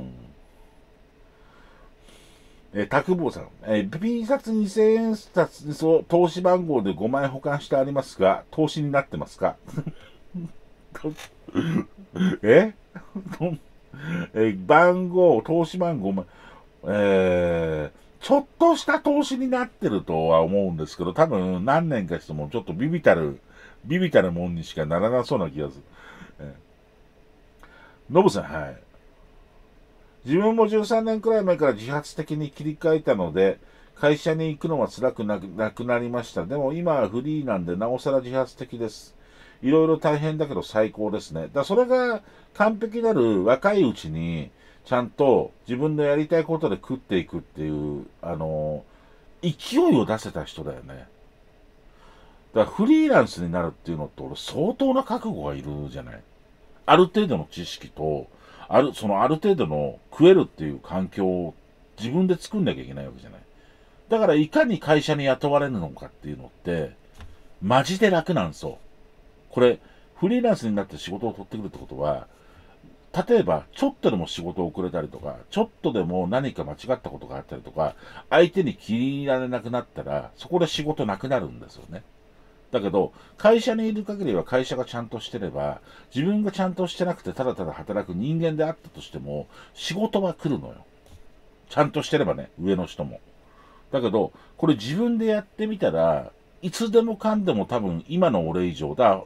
拓坊さん、P 札2000円札を投資番号で5枚保管してありますが、投資になってますか？え番号、投資番号、ちょっとした投資になってるとは思うんですけど、多分何年かしてもちょっとビビたるもんにしかならなそうな気がする。ノブさん、はい。自分も13年くらい前から自発的に切り替えたので、会社に行くのは辛くなくなりました。でも今はフリーなんで、なおさら自発的です。いろいろ大変だけど最高ですね。それが完璧なる若いうちに、ちゃんと自分のやりたいことで食っていくっていう、勢いを出せた人だよね。だからフリーランスになるっていうのって俺相当な覚悟がいるじゃない。ある程度の知識と、ある程度の食えるっていう環境を自分で作んなきゃいけないわけじゃない。だからいかに会社に雇われるのかっていうのって、マジで楽なんですよ。これ、フリーランスになって仕事を取ってくるってことは、例えば、ちょっとでも仕事を遅れたりとか、ちょっとでも何か間違ったことがあったりとか、相手に気に入られなくなったら、そこで仕事なくなるんですよね。だけど、会社にいる限りは会社がちゃんとしてれば、自分がちゃんとしてなくてただただ働く人間であったとしても、仕事は来るのよ。ちゃんとしてればね、上の人も。だけど、これ自分でやってみたら、いつでもかんでも多分今の俺以上だ、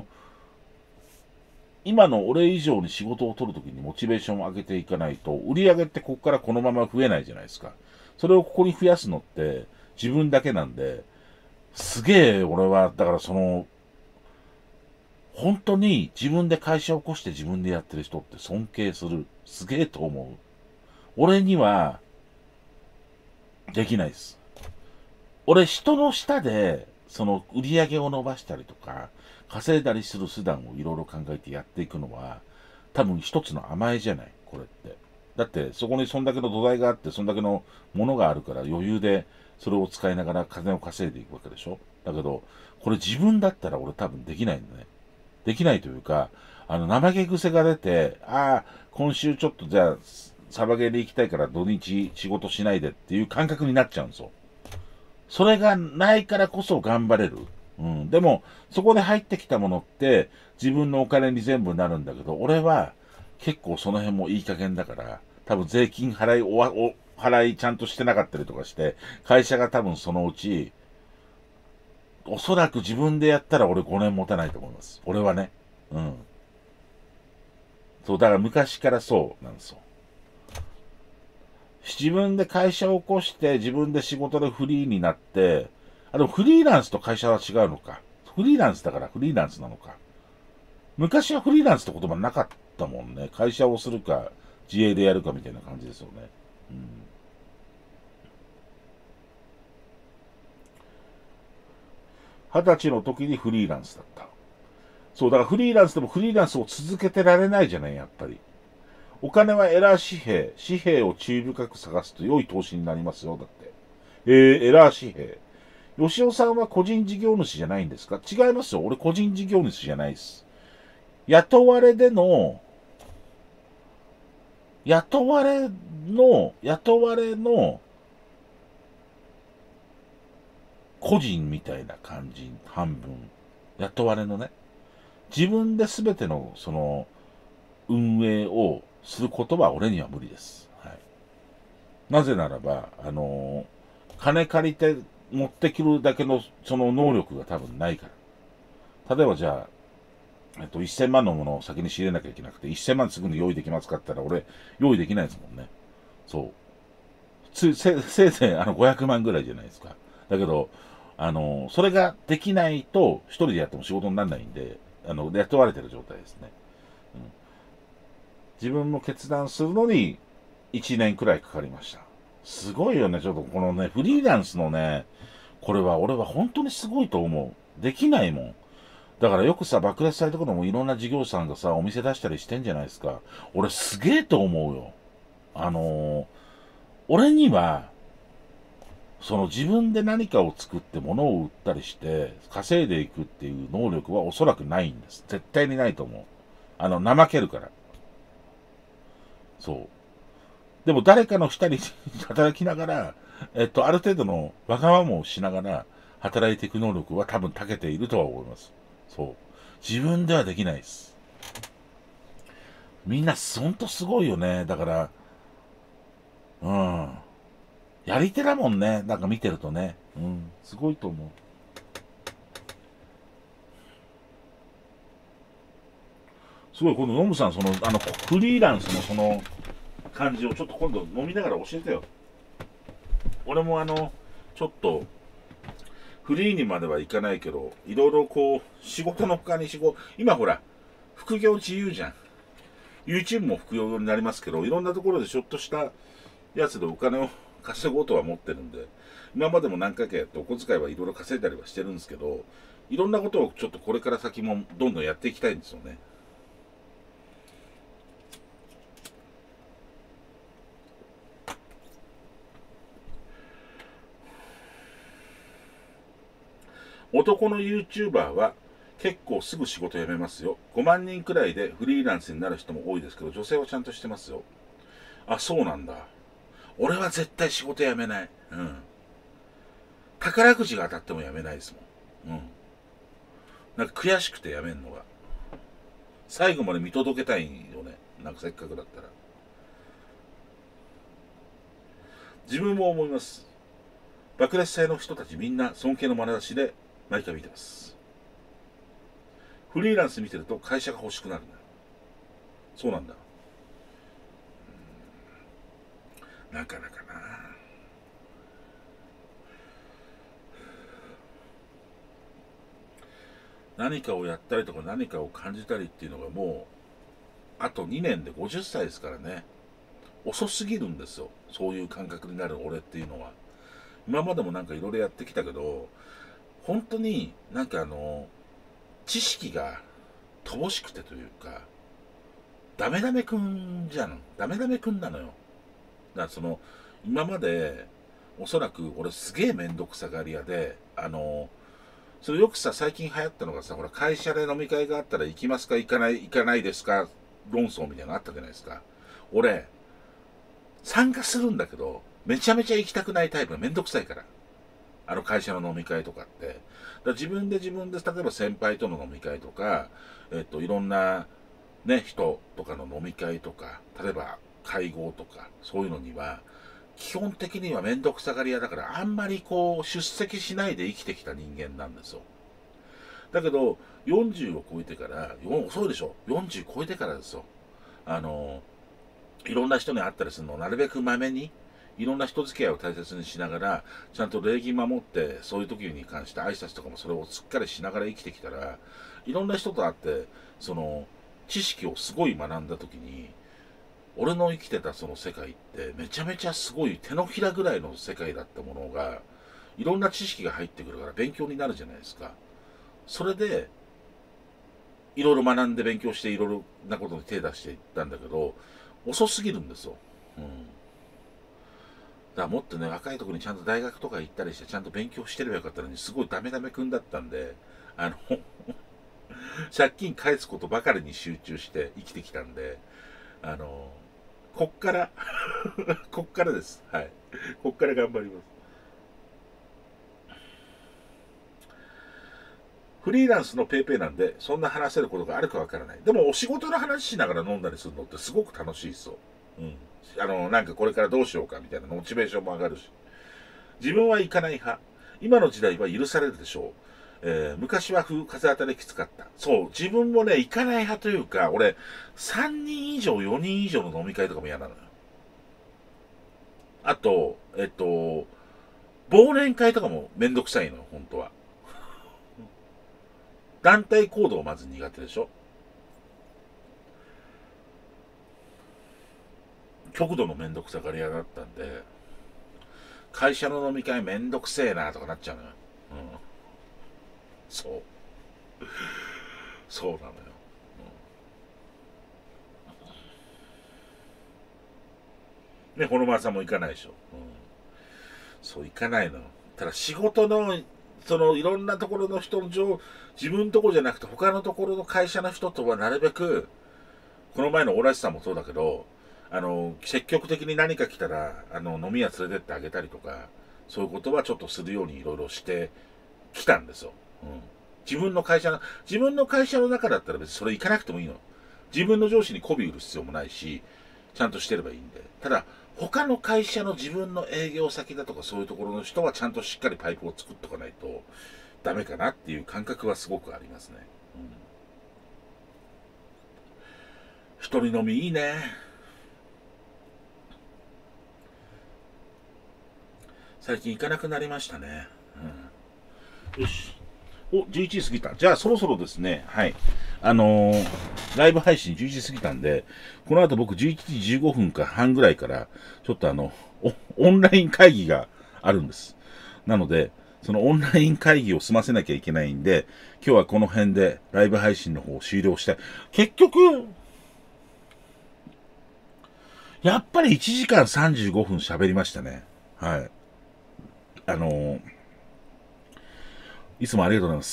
今の俺以上に仕事を取るときにモチベーションを上げていかないと、売り上げってここからこのまま増えないじゃないですか。それをここに増やすのって自分だけなんで、すげえ俺は、だから本当に自分で会社を起こして自分でやってる人って尊敬する。すげえと思う。俺にはできないです。俺人の下で、その売り上げを伸ばしたりとか、稼いだりする手段をいろいろ考えてやっていくのは、多分一つの甘えじゃない、これって。だってそこにそんだけの土台があって、そんだけのものがあるから余裕でそれを使いながら金を稼いでいくわけでしょ。だけど、これ自分だったら俺多分できないんだね。できないというか、怠け癖が出て、ああ、今週ちょっとじゃあ、サバゲーで行きたいから土日仕事しないでっていう感覚になっちゃうんですよ。それがないからこそ頑張れる。うん。でも、そこで入ってきたものって自分のお金に全部なるんだけど、俺は結構その辺もいい加減だから、多分税金払いちゃんとしてなかったりとかして、会社が多分そのうち、おそらく自分でやったら俺5年持たないと思います。俺はね。うん。そう、だから昔からそうなんですよ。自分で会社を起こして自分で仕事でフリーになって、でもフリーランスと会社は違うのか。フリーランスだからフリーランスなのか。昔はフリーランスって言葉なかったもんね。会社をするか、自営でやるかみたいな感じですよね。うん。20歳の時にフリーランスだった。そう、だからフリーランスでもフリーランスを続けてられないじゃない、やっぱり。お金はエラー紙幣を注意深く探すと良い投資になりますよ、だって。エラー紙幣。吉尾さんは個人事業主じゃないんですか？違いますよ。俺個人事業主じゃないです。雇われでの、雇われの個人みたいな感じ、半分。雇われのね。自分で全ての、運営をすることは俺には無理です。はい。なぜならば、金借りて持ってくるだけのその能力が多分ないから。例えばじゃあ、1000万のものを先に仕入れなきゃいけなくて、1000万すぐに用意できますかって言ったら俺、用意できないですもんね。そう。せいぜい500万ぐらいじゃないですか。だけど、それができないと、一人でやっても仕事にならないんで、雇われてる状態ですね。うん、自分も決断するのに、1年くらいかかりました。すごいよね、ちょっとこのね、フリーランスのね、これは俺は本当にすごいと思う。できないもん。だからよくさ、爆裂サイトとかもいろんな事業者さんがさ、お店出したりしてんじゃないですか。俺すげえと思うよ。俺には、 その自分で何かを作って物を売ったりして稼いでいくっていう能力はおそらくないんです。絶対にないと思う。怠けるから。そう。でも誰かの下に働きながら、ある程度のわがままをしながら働いていく能力は多分長けているとは思います。そう。自分ではできないです。みんなほんとすごいよね。だから、うん。やり手だもんね。なんか見てるとね。うん。すごいと思う。すごい、今度、ノムさん、フリーランスのその感じをちょっと今度飲みながら教えてよ。俺もちょっと、フリーにまではいかないけど、いろいろこう、仕事の他に今ほら、副業自由じゃん。YouTube も副業になりますけど、いろんなところでちょっとしたやつでお金を稼ごうとは思ってるんで、今までも何回かやってお小遣いはいろいろ稼いだりはしてるんですけど、いろんなことをちょっとこれから先もどんどんやっていきたいんですよね。男の YouTuber は結構すぐ仕事辞めますよ。5万人くらいでフリーランスになる人も多いですけど、女性はちゃんとしてますよ。あ、そうなんだ。俺は絶対仕事辞めない。うん。宝くじが当たっても辞めないですもん。うん。なんか悔しくて辞めんのが。最後まで見届けたいよね。なんかせっかくだったら。自分も思います。爆裂祭の人たちみんな尊敬の眼差しで毎回見てます。フリーランス見てると会社が欲しくなるんだ。そうなんだ。なかなかな。何かをやったりとか何かを感じたりっていうのがもうあと2年で50歳ですからね。遅すぎるんですよ、そういう感覚になる俺っていうのは。今までもなんかいろいろやってきたけど、本当になんか知識が乏しくてというか、ダメダメくんじゃん。ダメダメくんなのよ。だから今まで、おそらく俺すげえめんどくさがり屋で、それよくさ、最近流行ったのがさ、ほら、会社で飲み会があったら行きますか行かないですか論争みたいなのあったじゃないですか。俺、参加するんだけど、めちゃめちゃ行きたくないタイプがめんどくさいから。会社の飲み会とかって。だから自分で、例えば先輩との飲み会とか、いろんなね、人とかの飲み会とか、例えば会合とか、そういうのには、基本的にはめんどくさがり屋だから、あんまりこう、出席しないで生きてきた人間なんですよ。だけど、40を超えてから、遅いでしょ？ 40 超えてからですよ。あの、いろんな人に会ったりするのをなるべくまめに、いろんな人付き合いを大切にしながら、ちゃんと礼儀守って、そういう時に関して挨拶とかもそれをしっかりしながら生きてきたら、いろんな人と会って、知識をすごい学んだ時に、俺の生きてたその世界ってめちゃめちゃすごい手のひらぐらいの世界だったものが、いろんな知識が入ってくるから勉強になるじゃないですか。それで、いろいろ学んで勉強していろいろなことに手出していったんだけど、遅すぎるんですよ。うん。だからもっとね、若いところにちゃんと大学とか行ったりして、ちゃんと勉強してればよかったのに、すごいダメダメくんだったんで、借金返すことばかりに集中して生きてきたんで、あの、こっからこっからです。はい。こっから頑張ります。フリーランスのペイペイなんで、そんな話せることがあるかわからない。でも、お仕事の話しながら飲んだりするのってすごく楽しいですよ。うん。なんかこれからどうしようかみたいなモチベーションも上がるし。自分は行かない派。今の時代は許されるでしょう。昔は風当たりきつかった。そう、自分もね、行かない派というか、俺、3人以上、4人以上の飲み会とかも嫌なのよ。あと、忘年会とかもめんどくさいのよ、本当は。団体行動まず苦手でしょ。極度のめんどくさがり屋だったんで、会社の飲み会めんどくせえなとかなっちゃうのよ。うん。そう。そうなのよ。ね、ほのまさんも行かないでしょ。うん。 そういかないの。ただ仕事の、そのいろんなところの人の自分のところじゃなくて他のところの会社の人とはなるべく、この前のオラシさんもそうだけど、積極的に何か来たら、飲み屋連れてってあげたりとか、そういうことはちょっとするようにいろいろしてきたんですよ。うん。自分の会社の中だったら別にそれ行かなくてもいいの。自分の上司に媚び売る必要もないし、ちゃんとしてればいいんで。ただ、他の会社の自分の営業先だとかそういうところの人はちゃんとしっかりパイプを作っとかないとダメかなっていう感覚はすごくありますね。うん、一人飲みいいね。最近行かなくなりましたね。うん、よし。お、11時過ぎた。じゃあそろそろですね、はい。ライブ配信11時過ぎたんで、この後僕11時15分か半ぐらいから、ちょっとオンライン会議があるんです。なので、そのオンライン会議を済ませなきゃいけないんで、今日はこの辺でライブ配信の方を終了したい。結局、やっぱり1時間35分喋りましたね。はい。いつもありがとうございます。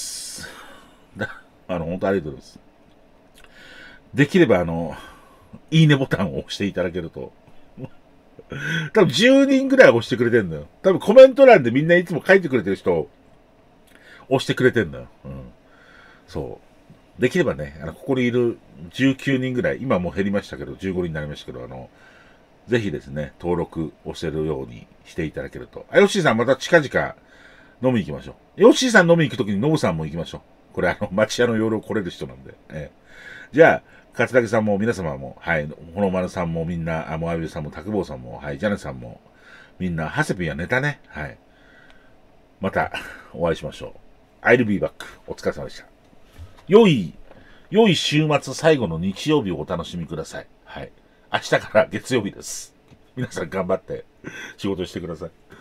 本当ありがとうございます。できればいいねボタンを押していただけると。多分10人ぐらい押してくれてんだよ。多分コメント欄でみんないつも書いてくれてる人、押してくれてんだよ。うん。そう。できればね、ここにいる19人ぐらい、今もう減りましたけど、15人になりましたけど、ぜひですね、登録押せるようにしていただけると。ヨッシーさんまた近々飲み行きましょう。ヨッシーさん飲み行くときにノブさんも行きましょう。これ町屋の夜来れる人なんで。じゃあ、勝木さんも皆様も、はい、ほのまるさんもみんな、もあびさんも、たくぼうさんも、はい、ジャネさんも、みんな、ハセピンはネタね。はい。また、お会いしましょう。I'll be back. お疲れ様でした。良い週末最後の日曜日をお楽しみください。はい。明日から月曜日です。皆さん頑張って仕事してください。